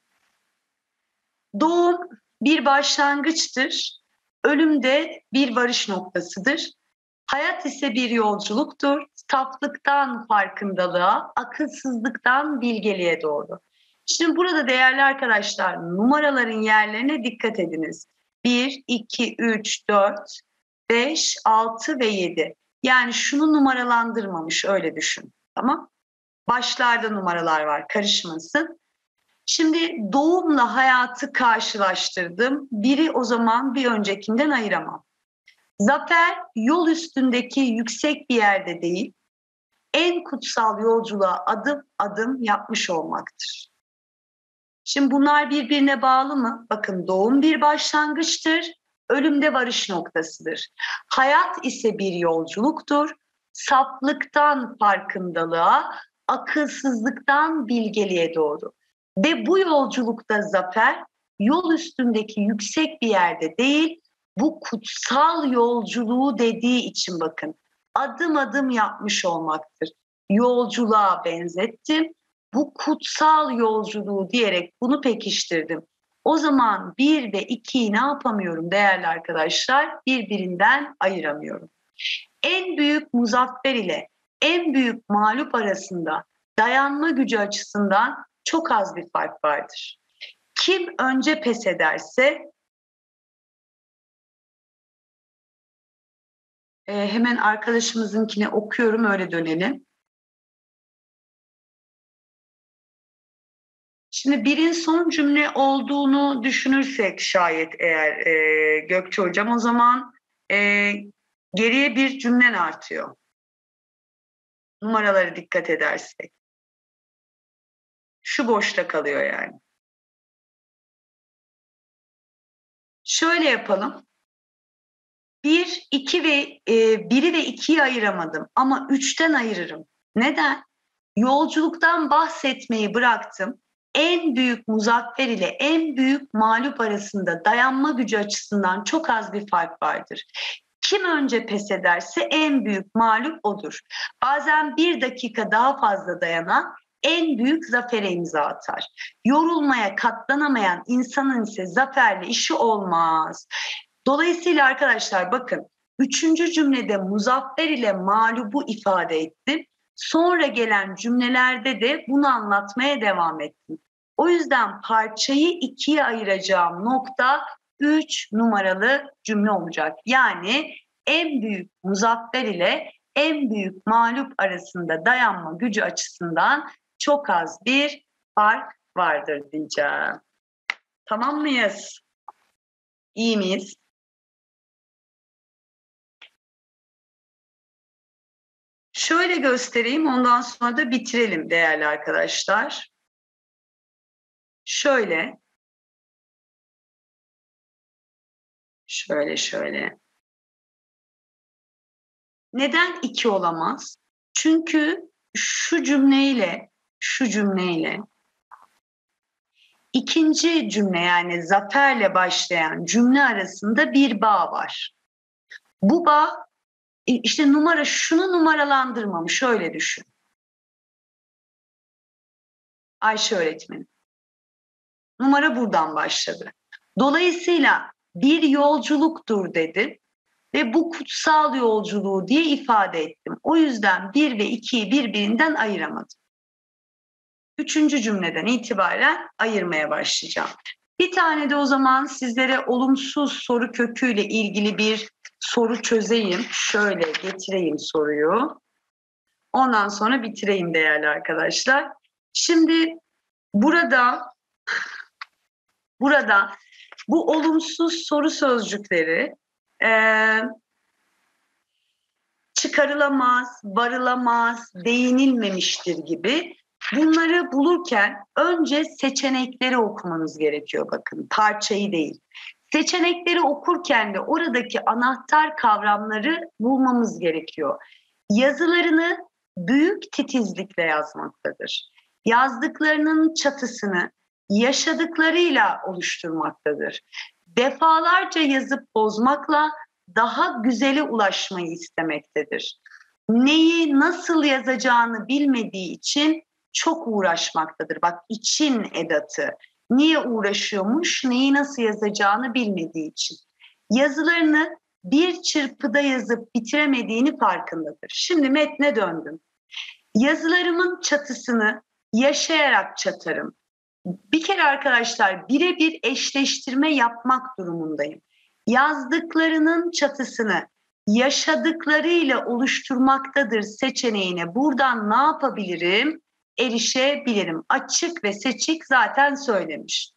Doğum bir başlangıçtır. Ölüm de bir varış noktasıdır. Hayat ise bir yolculuktur. Saflıktan farkındalığa, akılsızlıktan bilgeliğe doğru. Şimdi burada değerli arkadaşlar numaraların yerlerine dikkat ediniz. bir, iki, üç, dört, beş, altı ve yedi. Yani şunu numaralandırmamış öyle düşün. Tamam? Başlarda numaralar var karışmasın. Şimdi doğumla hayatı karşılaştırdım. Biri o zaman bir öncekinden ayıramam. Zafer yol üstündeki yüksek bir yerde değil, en kutsal yolculuğa adım adım yapmış olmaktır. Şimdi bunlar birbirine bağlı mı? Bakın doğum bir başlangıçtır, ölüm de varış noktasıdır. Hayat ise bir yolculuktur, saflıktan farkındalığa, akılsızlıktan bilgeliğe doğru. Ve bu yolculukta zafer yol üstündeki yüksek bir yerde değil, bu kutsal yolculuğu dediği için bakın adım adım yapmış olmaktır. Yolculuğa benzettim. Bu kutsal yolculuğu diyerek bunu pekiştirdim. O zaman bir ve ikiyi ne yapamıyorum değerli arkadaşlar? Birbirinden ayıramıyorum. En büyük muzaffer ile en büyük mağlup arasında dayanma gücü açısından çok az bir fark vardır. Kim önce pes ederse e, hemen arkadaşımızınkini okuyorum öyle dönelim. Şimdi birin son cümle olduğunu düşünürsek şayet eğer e, Gökçe Hocam o zaman e, geriye bir cümlen artıyor. Numaralara dikkat edersek. Şu boşta kalıyor yani. Şöyle yapalım. Bir, iki ve e, biri ve ikiyi ayıramadım ama üçten ayırırım. Neden? Yolculuktan bahsetmeyi bıraktım. En büyük muzaffer ile en büyük mağlup arasında dayanma gücü açısından çok az bir fark vardır. Kim önce pes ederse en büyük mağlup odur. Bazen bir dakika daha fazla dayanan en büyük zafere imza atar. Yorulmaya katlanamayan insanın ise zaferle işi olmaz. Dolayısıyla arkadaşlar bakın üçüncü cümlede muzaffer ile mağlubu ifade ettim. Sonra gelen cümlelerde de bunu anlatmaya devam ettim. O yüzden parçayı ikiye ayıracağım nokta üç numaralı cümle olacak. Yani en büyük muzaffer ile en büyük mağlup arasında dayanma gücü açısından çok az bir fark vardır diyeceğim. Tamam mıyız? İyi miyiz? Şöyle göstereyim, ondan sonra da bitirelim değerli arkadaşlar. Şöyle. Şöyle şöyle. Neden iki olamaz? Çünkü şu cümleyle, şu cümleyle ikinci cümle yani zaferle başlayan cümle arasında bir bağ var. Bu bağ işte numara şunu numaralandırmamış öyle düşün. Ayşe öğretmenim. Numara buradan başladı. Dolayısıyla bir yolculuktur dedi ve bu kutsal yolculuğu diye ifade ettim. O yüzden bir ve ikiyi birbirinden ayıramadım. Üçüncü cümleden itibaren ayırmaya başlayacağım. Bir tane de o zaman sizlere olumsuz soru köküyle ilgili bir soru çözeyim. Şöyle getireyim soruyu. Ondan sonra bitireyim değerli arkadaşlar. Şimdi burada burada bu olumsuz soru sözcükleri e, çıkarılamaz, varılamaz, değinilmemiştir gibi Bunları bulurken önce seçenekleri okumanız gerekiyor, bakın, parçayı değil. Seçenekleri okurken de oradaki anahtar kavramları bulmamız gerekiyor. Yazılarını büyük titizlikle yazmaktadır. Yazdıklarının çatısını yaşadıklarıyla oluşturmaktadır. Defalarca yazıp bozmakla daha güzele ulaşmayı istemektedir. Neyi nasıl yazacağını bilmediği için çok uğraşmaktadır. Bak, için edatı. Niye uğraşıyormuş? Neyi nasıl yazacağını bilmediği için. Yazılarını bir çırpıda yazıp bitiremediğini farkındadır. Şimdi metne döndüm. Yazılarımın çatısını yaşayarak çatarım. Bir kere arkadaşlar, birebir eşleştirme yapmak durumundayım. Yazdıklarının çatısını yaşadıklarıyla oluşturmaktadır seçeneğine buradan ne yapabilirim? Erişebilirim. Açık ve seçik zaten söylemiş.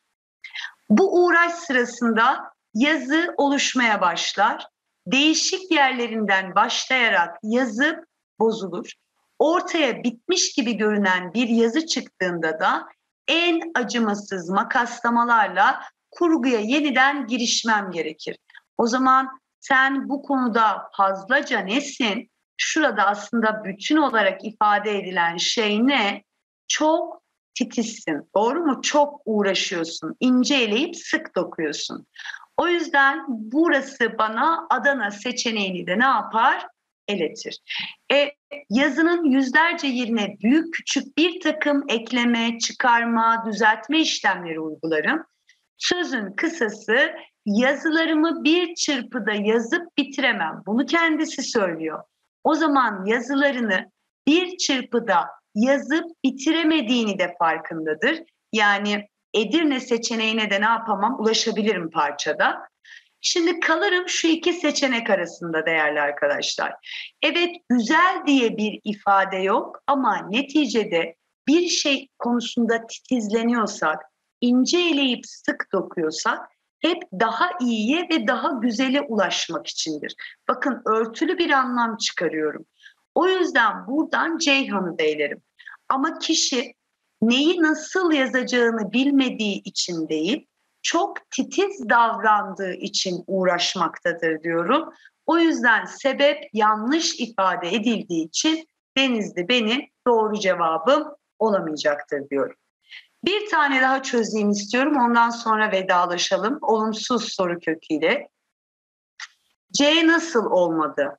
Bu uğraş sırasında yazı oluşmaya başlar. Değişik yerlerinden başlayarak yazıp bozulur. Ortaya bitmiş gibi görünen bir yazı çıktığında da en acımasız makaslamalarla kurguya yeniden girişmem gerekir. O zaman sen bu konuda fazlaca nesin? Şurada aslında bütün olarak ifade edilen şey ne? Çok titizsin, doğru mu? Çok uğraşıyorsun, ince eleyip sık dokuyorsun. O yüzden burası bana Adana seçeneğini de ne yapar? Eletir. E, yazının yüzlerce yerine büyük küçük bir takım ekleme, çıkarma, düzeltme işlemleri uygularım. Sözün kısası, yazılarımı bir çırpıda yazıp bitiremem. Bunu kendisi söylüyor. O zaman yazılarını bir çırpıda yazıp bitiremediğini de farkındadır. Yani Edirne seçeneğine de ne yapamam? Ulaşabilirim parçada. Şimdi kalırım şu iki seçenek arasında değerli arkadaşlar. Evet, güzel diye bir ifade yok ama neticede bir şey konusunda titizleniyorsak, ince eleyip sık dokuyorsak hep daha iyiye ve daha güzele ulaşmak içindir. Bakın, örtülü bir anlam çıkarıyorum. O yüzden buradan Ceyhan'ı da elerim. Ama kişi neyi nasıl yazacağını bilmediği için değil, çok titiz davrandığı için uğraşmaktadır diyorum. O yüzden sebep yanlış ifade edildiği için Denizli benim doğru cevabım olamayacaktır diyorum. Bir tane daha çözeyim istiyorum, ondan sonra vedalaşalım. Olumsuz soru köküyle. C nasıl olmadı?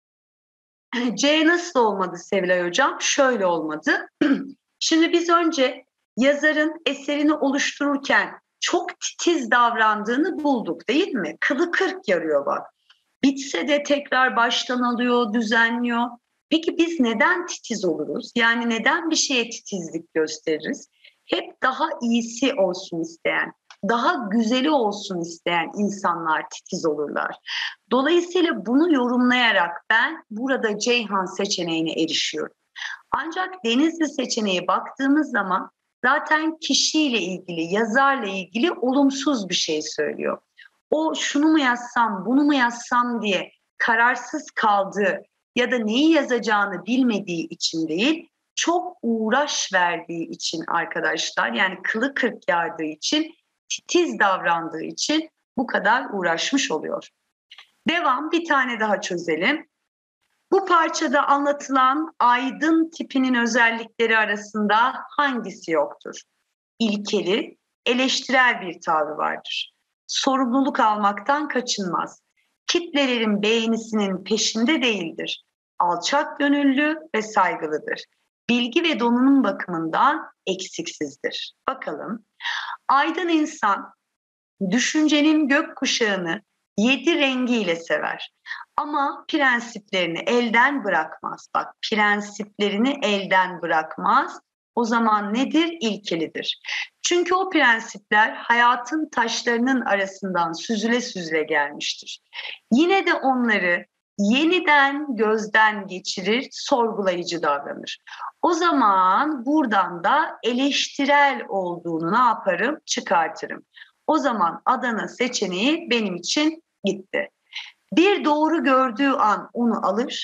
C nasıl olmadı Sevilay Hocam? Şöyle olmadı. Şimdi biz önce yazarın eserini oluştururken çok titiz davrandığını bulduk, değil mi? Kılı kırk yarıyor bak. Bitse de tekrar baştan alıyor, düzenliyor. Peki biz neden titiz oluruz? Yani neden bir şeye titizlik gösteririz? Hep daha iyisi olsun isteyen, daha güzeli olsun isteyen insanlar titiz olurlar. Dolayısıyla bunu yorumlayarak ben burada Ceyhan seçeneğine erişiyorum. Ancak Denizli seçeneğe baktığımız zaman zaten kişiyle ilgili, yazarla ilgili olumsuz bir şey söylüyor. O şunu mu yazsam, bunu mu yazsam diye kararsız kaldığı ya da neyi yazacağını bilmediği için değil, çok uğraş verdiği için arkadaşlar, yani kılı kırk yardığı için, titiz davrandığı için bu kadar uğraşmış oluyor. Devam, bir tane daha çözelim. Bu parçada anlatılan aydın tipinin özellikleri arasında hangisi yoktur? İlkeli, eleştirel bir tavrı vardır. Sorumluluk almaktan kaçınmaz. Kitlelerin beğenisinin peşinde değildir. Alçak gönüllü ve saygılıdır. Bilgi ve donanım bakımından eksiksizdir. Bakalım. Aydın insan düşüncenin gökkuşağını yedi rengiyle sever. Ama prensiplerini elden bırakmaz. Bak, prensiplerini elden bırakmaz. O zaman nedir? İlkelidir. Çünkü o prensipler hayatın taşlarının arasından süzüle süzüle gelmiştir. Yine de onları yeniden gözden geçirir, sorgulayıcı davranır. O zaman buradan da eleştirel olduğunu ne yaparım? Çıkartırım. O zaman Adana seçeneği benim için gitti. Bir doğru gördüğü an onu alır,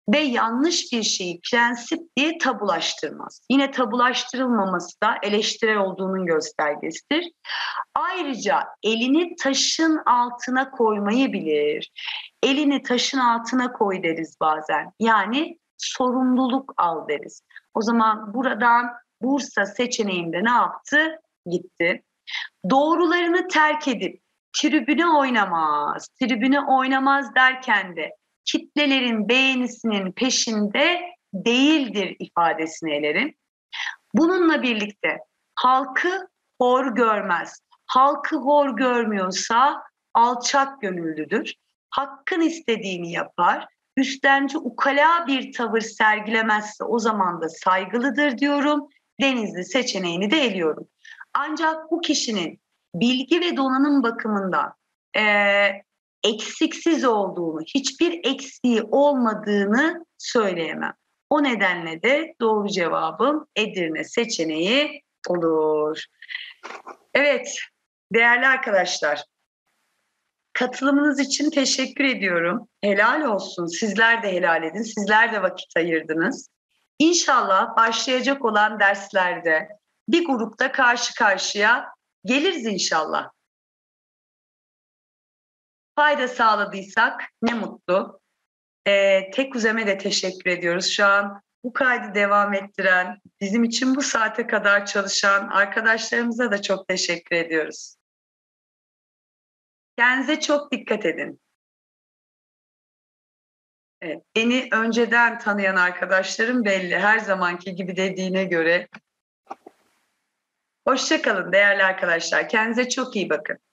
ve yanlış bir şeyi prensip diye tabulaştırmaz. Yine tabulaştırılmaması da eleştirel olduğunun göstergesidir. Ayrıca elini taşın altına koymayı bilir. Elini taşın altına koy deriz bazen. Yani sorumluluk al deriz. O zaman buradan Bursa seçeneğinde ne yaptı? Gitti. Doğrularını terk edip tribüne oynamaz. Tribüne oynamaz derken de kitlelerin beğenisinin peşinde değildir ifadesini elerim. Bununla birlikte halkı hor görmez. Halkı hor görmüyorsa alçak gönüllüdür. Hakkın istediğini yapar. Üstenci ukala bir tavır sergilemezse o zaman da saygılıdır diyorum. Denizli seçeneğini de eliyorum. Ancak bu kişinin bilgi ve donanım bakımından e, eksiksiz olduğunu, hiçbir eksiği olmadığını söyleyemem. O nedenle de doğru cevabım Edirne seçeneği olur. Evet, değerli arkadaşlar, katılımınız için teşekkür ediyorum. Helal olsun, sizler de helal edin, sizler de vakit ayırdınız. İnşallah başlayacak olan derslerde bir grupta karşı karşıya geliriz inşallah. Fayda sağladıysak ne mutlu. Ee, Tekuzem'e de teşekkür ediyoruz. Şu an bu kaydı devam ettiren, bizim için bu saate kadar çalışan arkadaşlarımıza da çok teşekkür ediyoruz. Kendinize çok dikkat edin. Evet, beni önceden tanıyan arkadaşlarım belli. Her zamanki gibi dediğine göre. Hoşça kalın değerli arkadaşlar. Kendinize çok iyi bakın.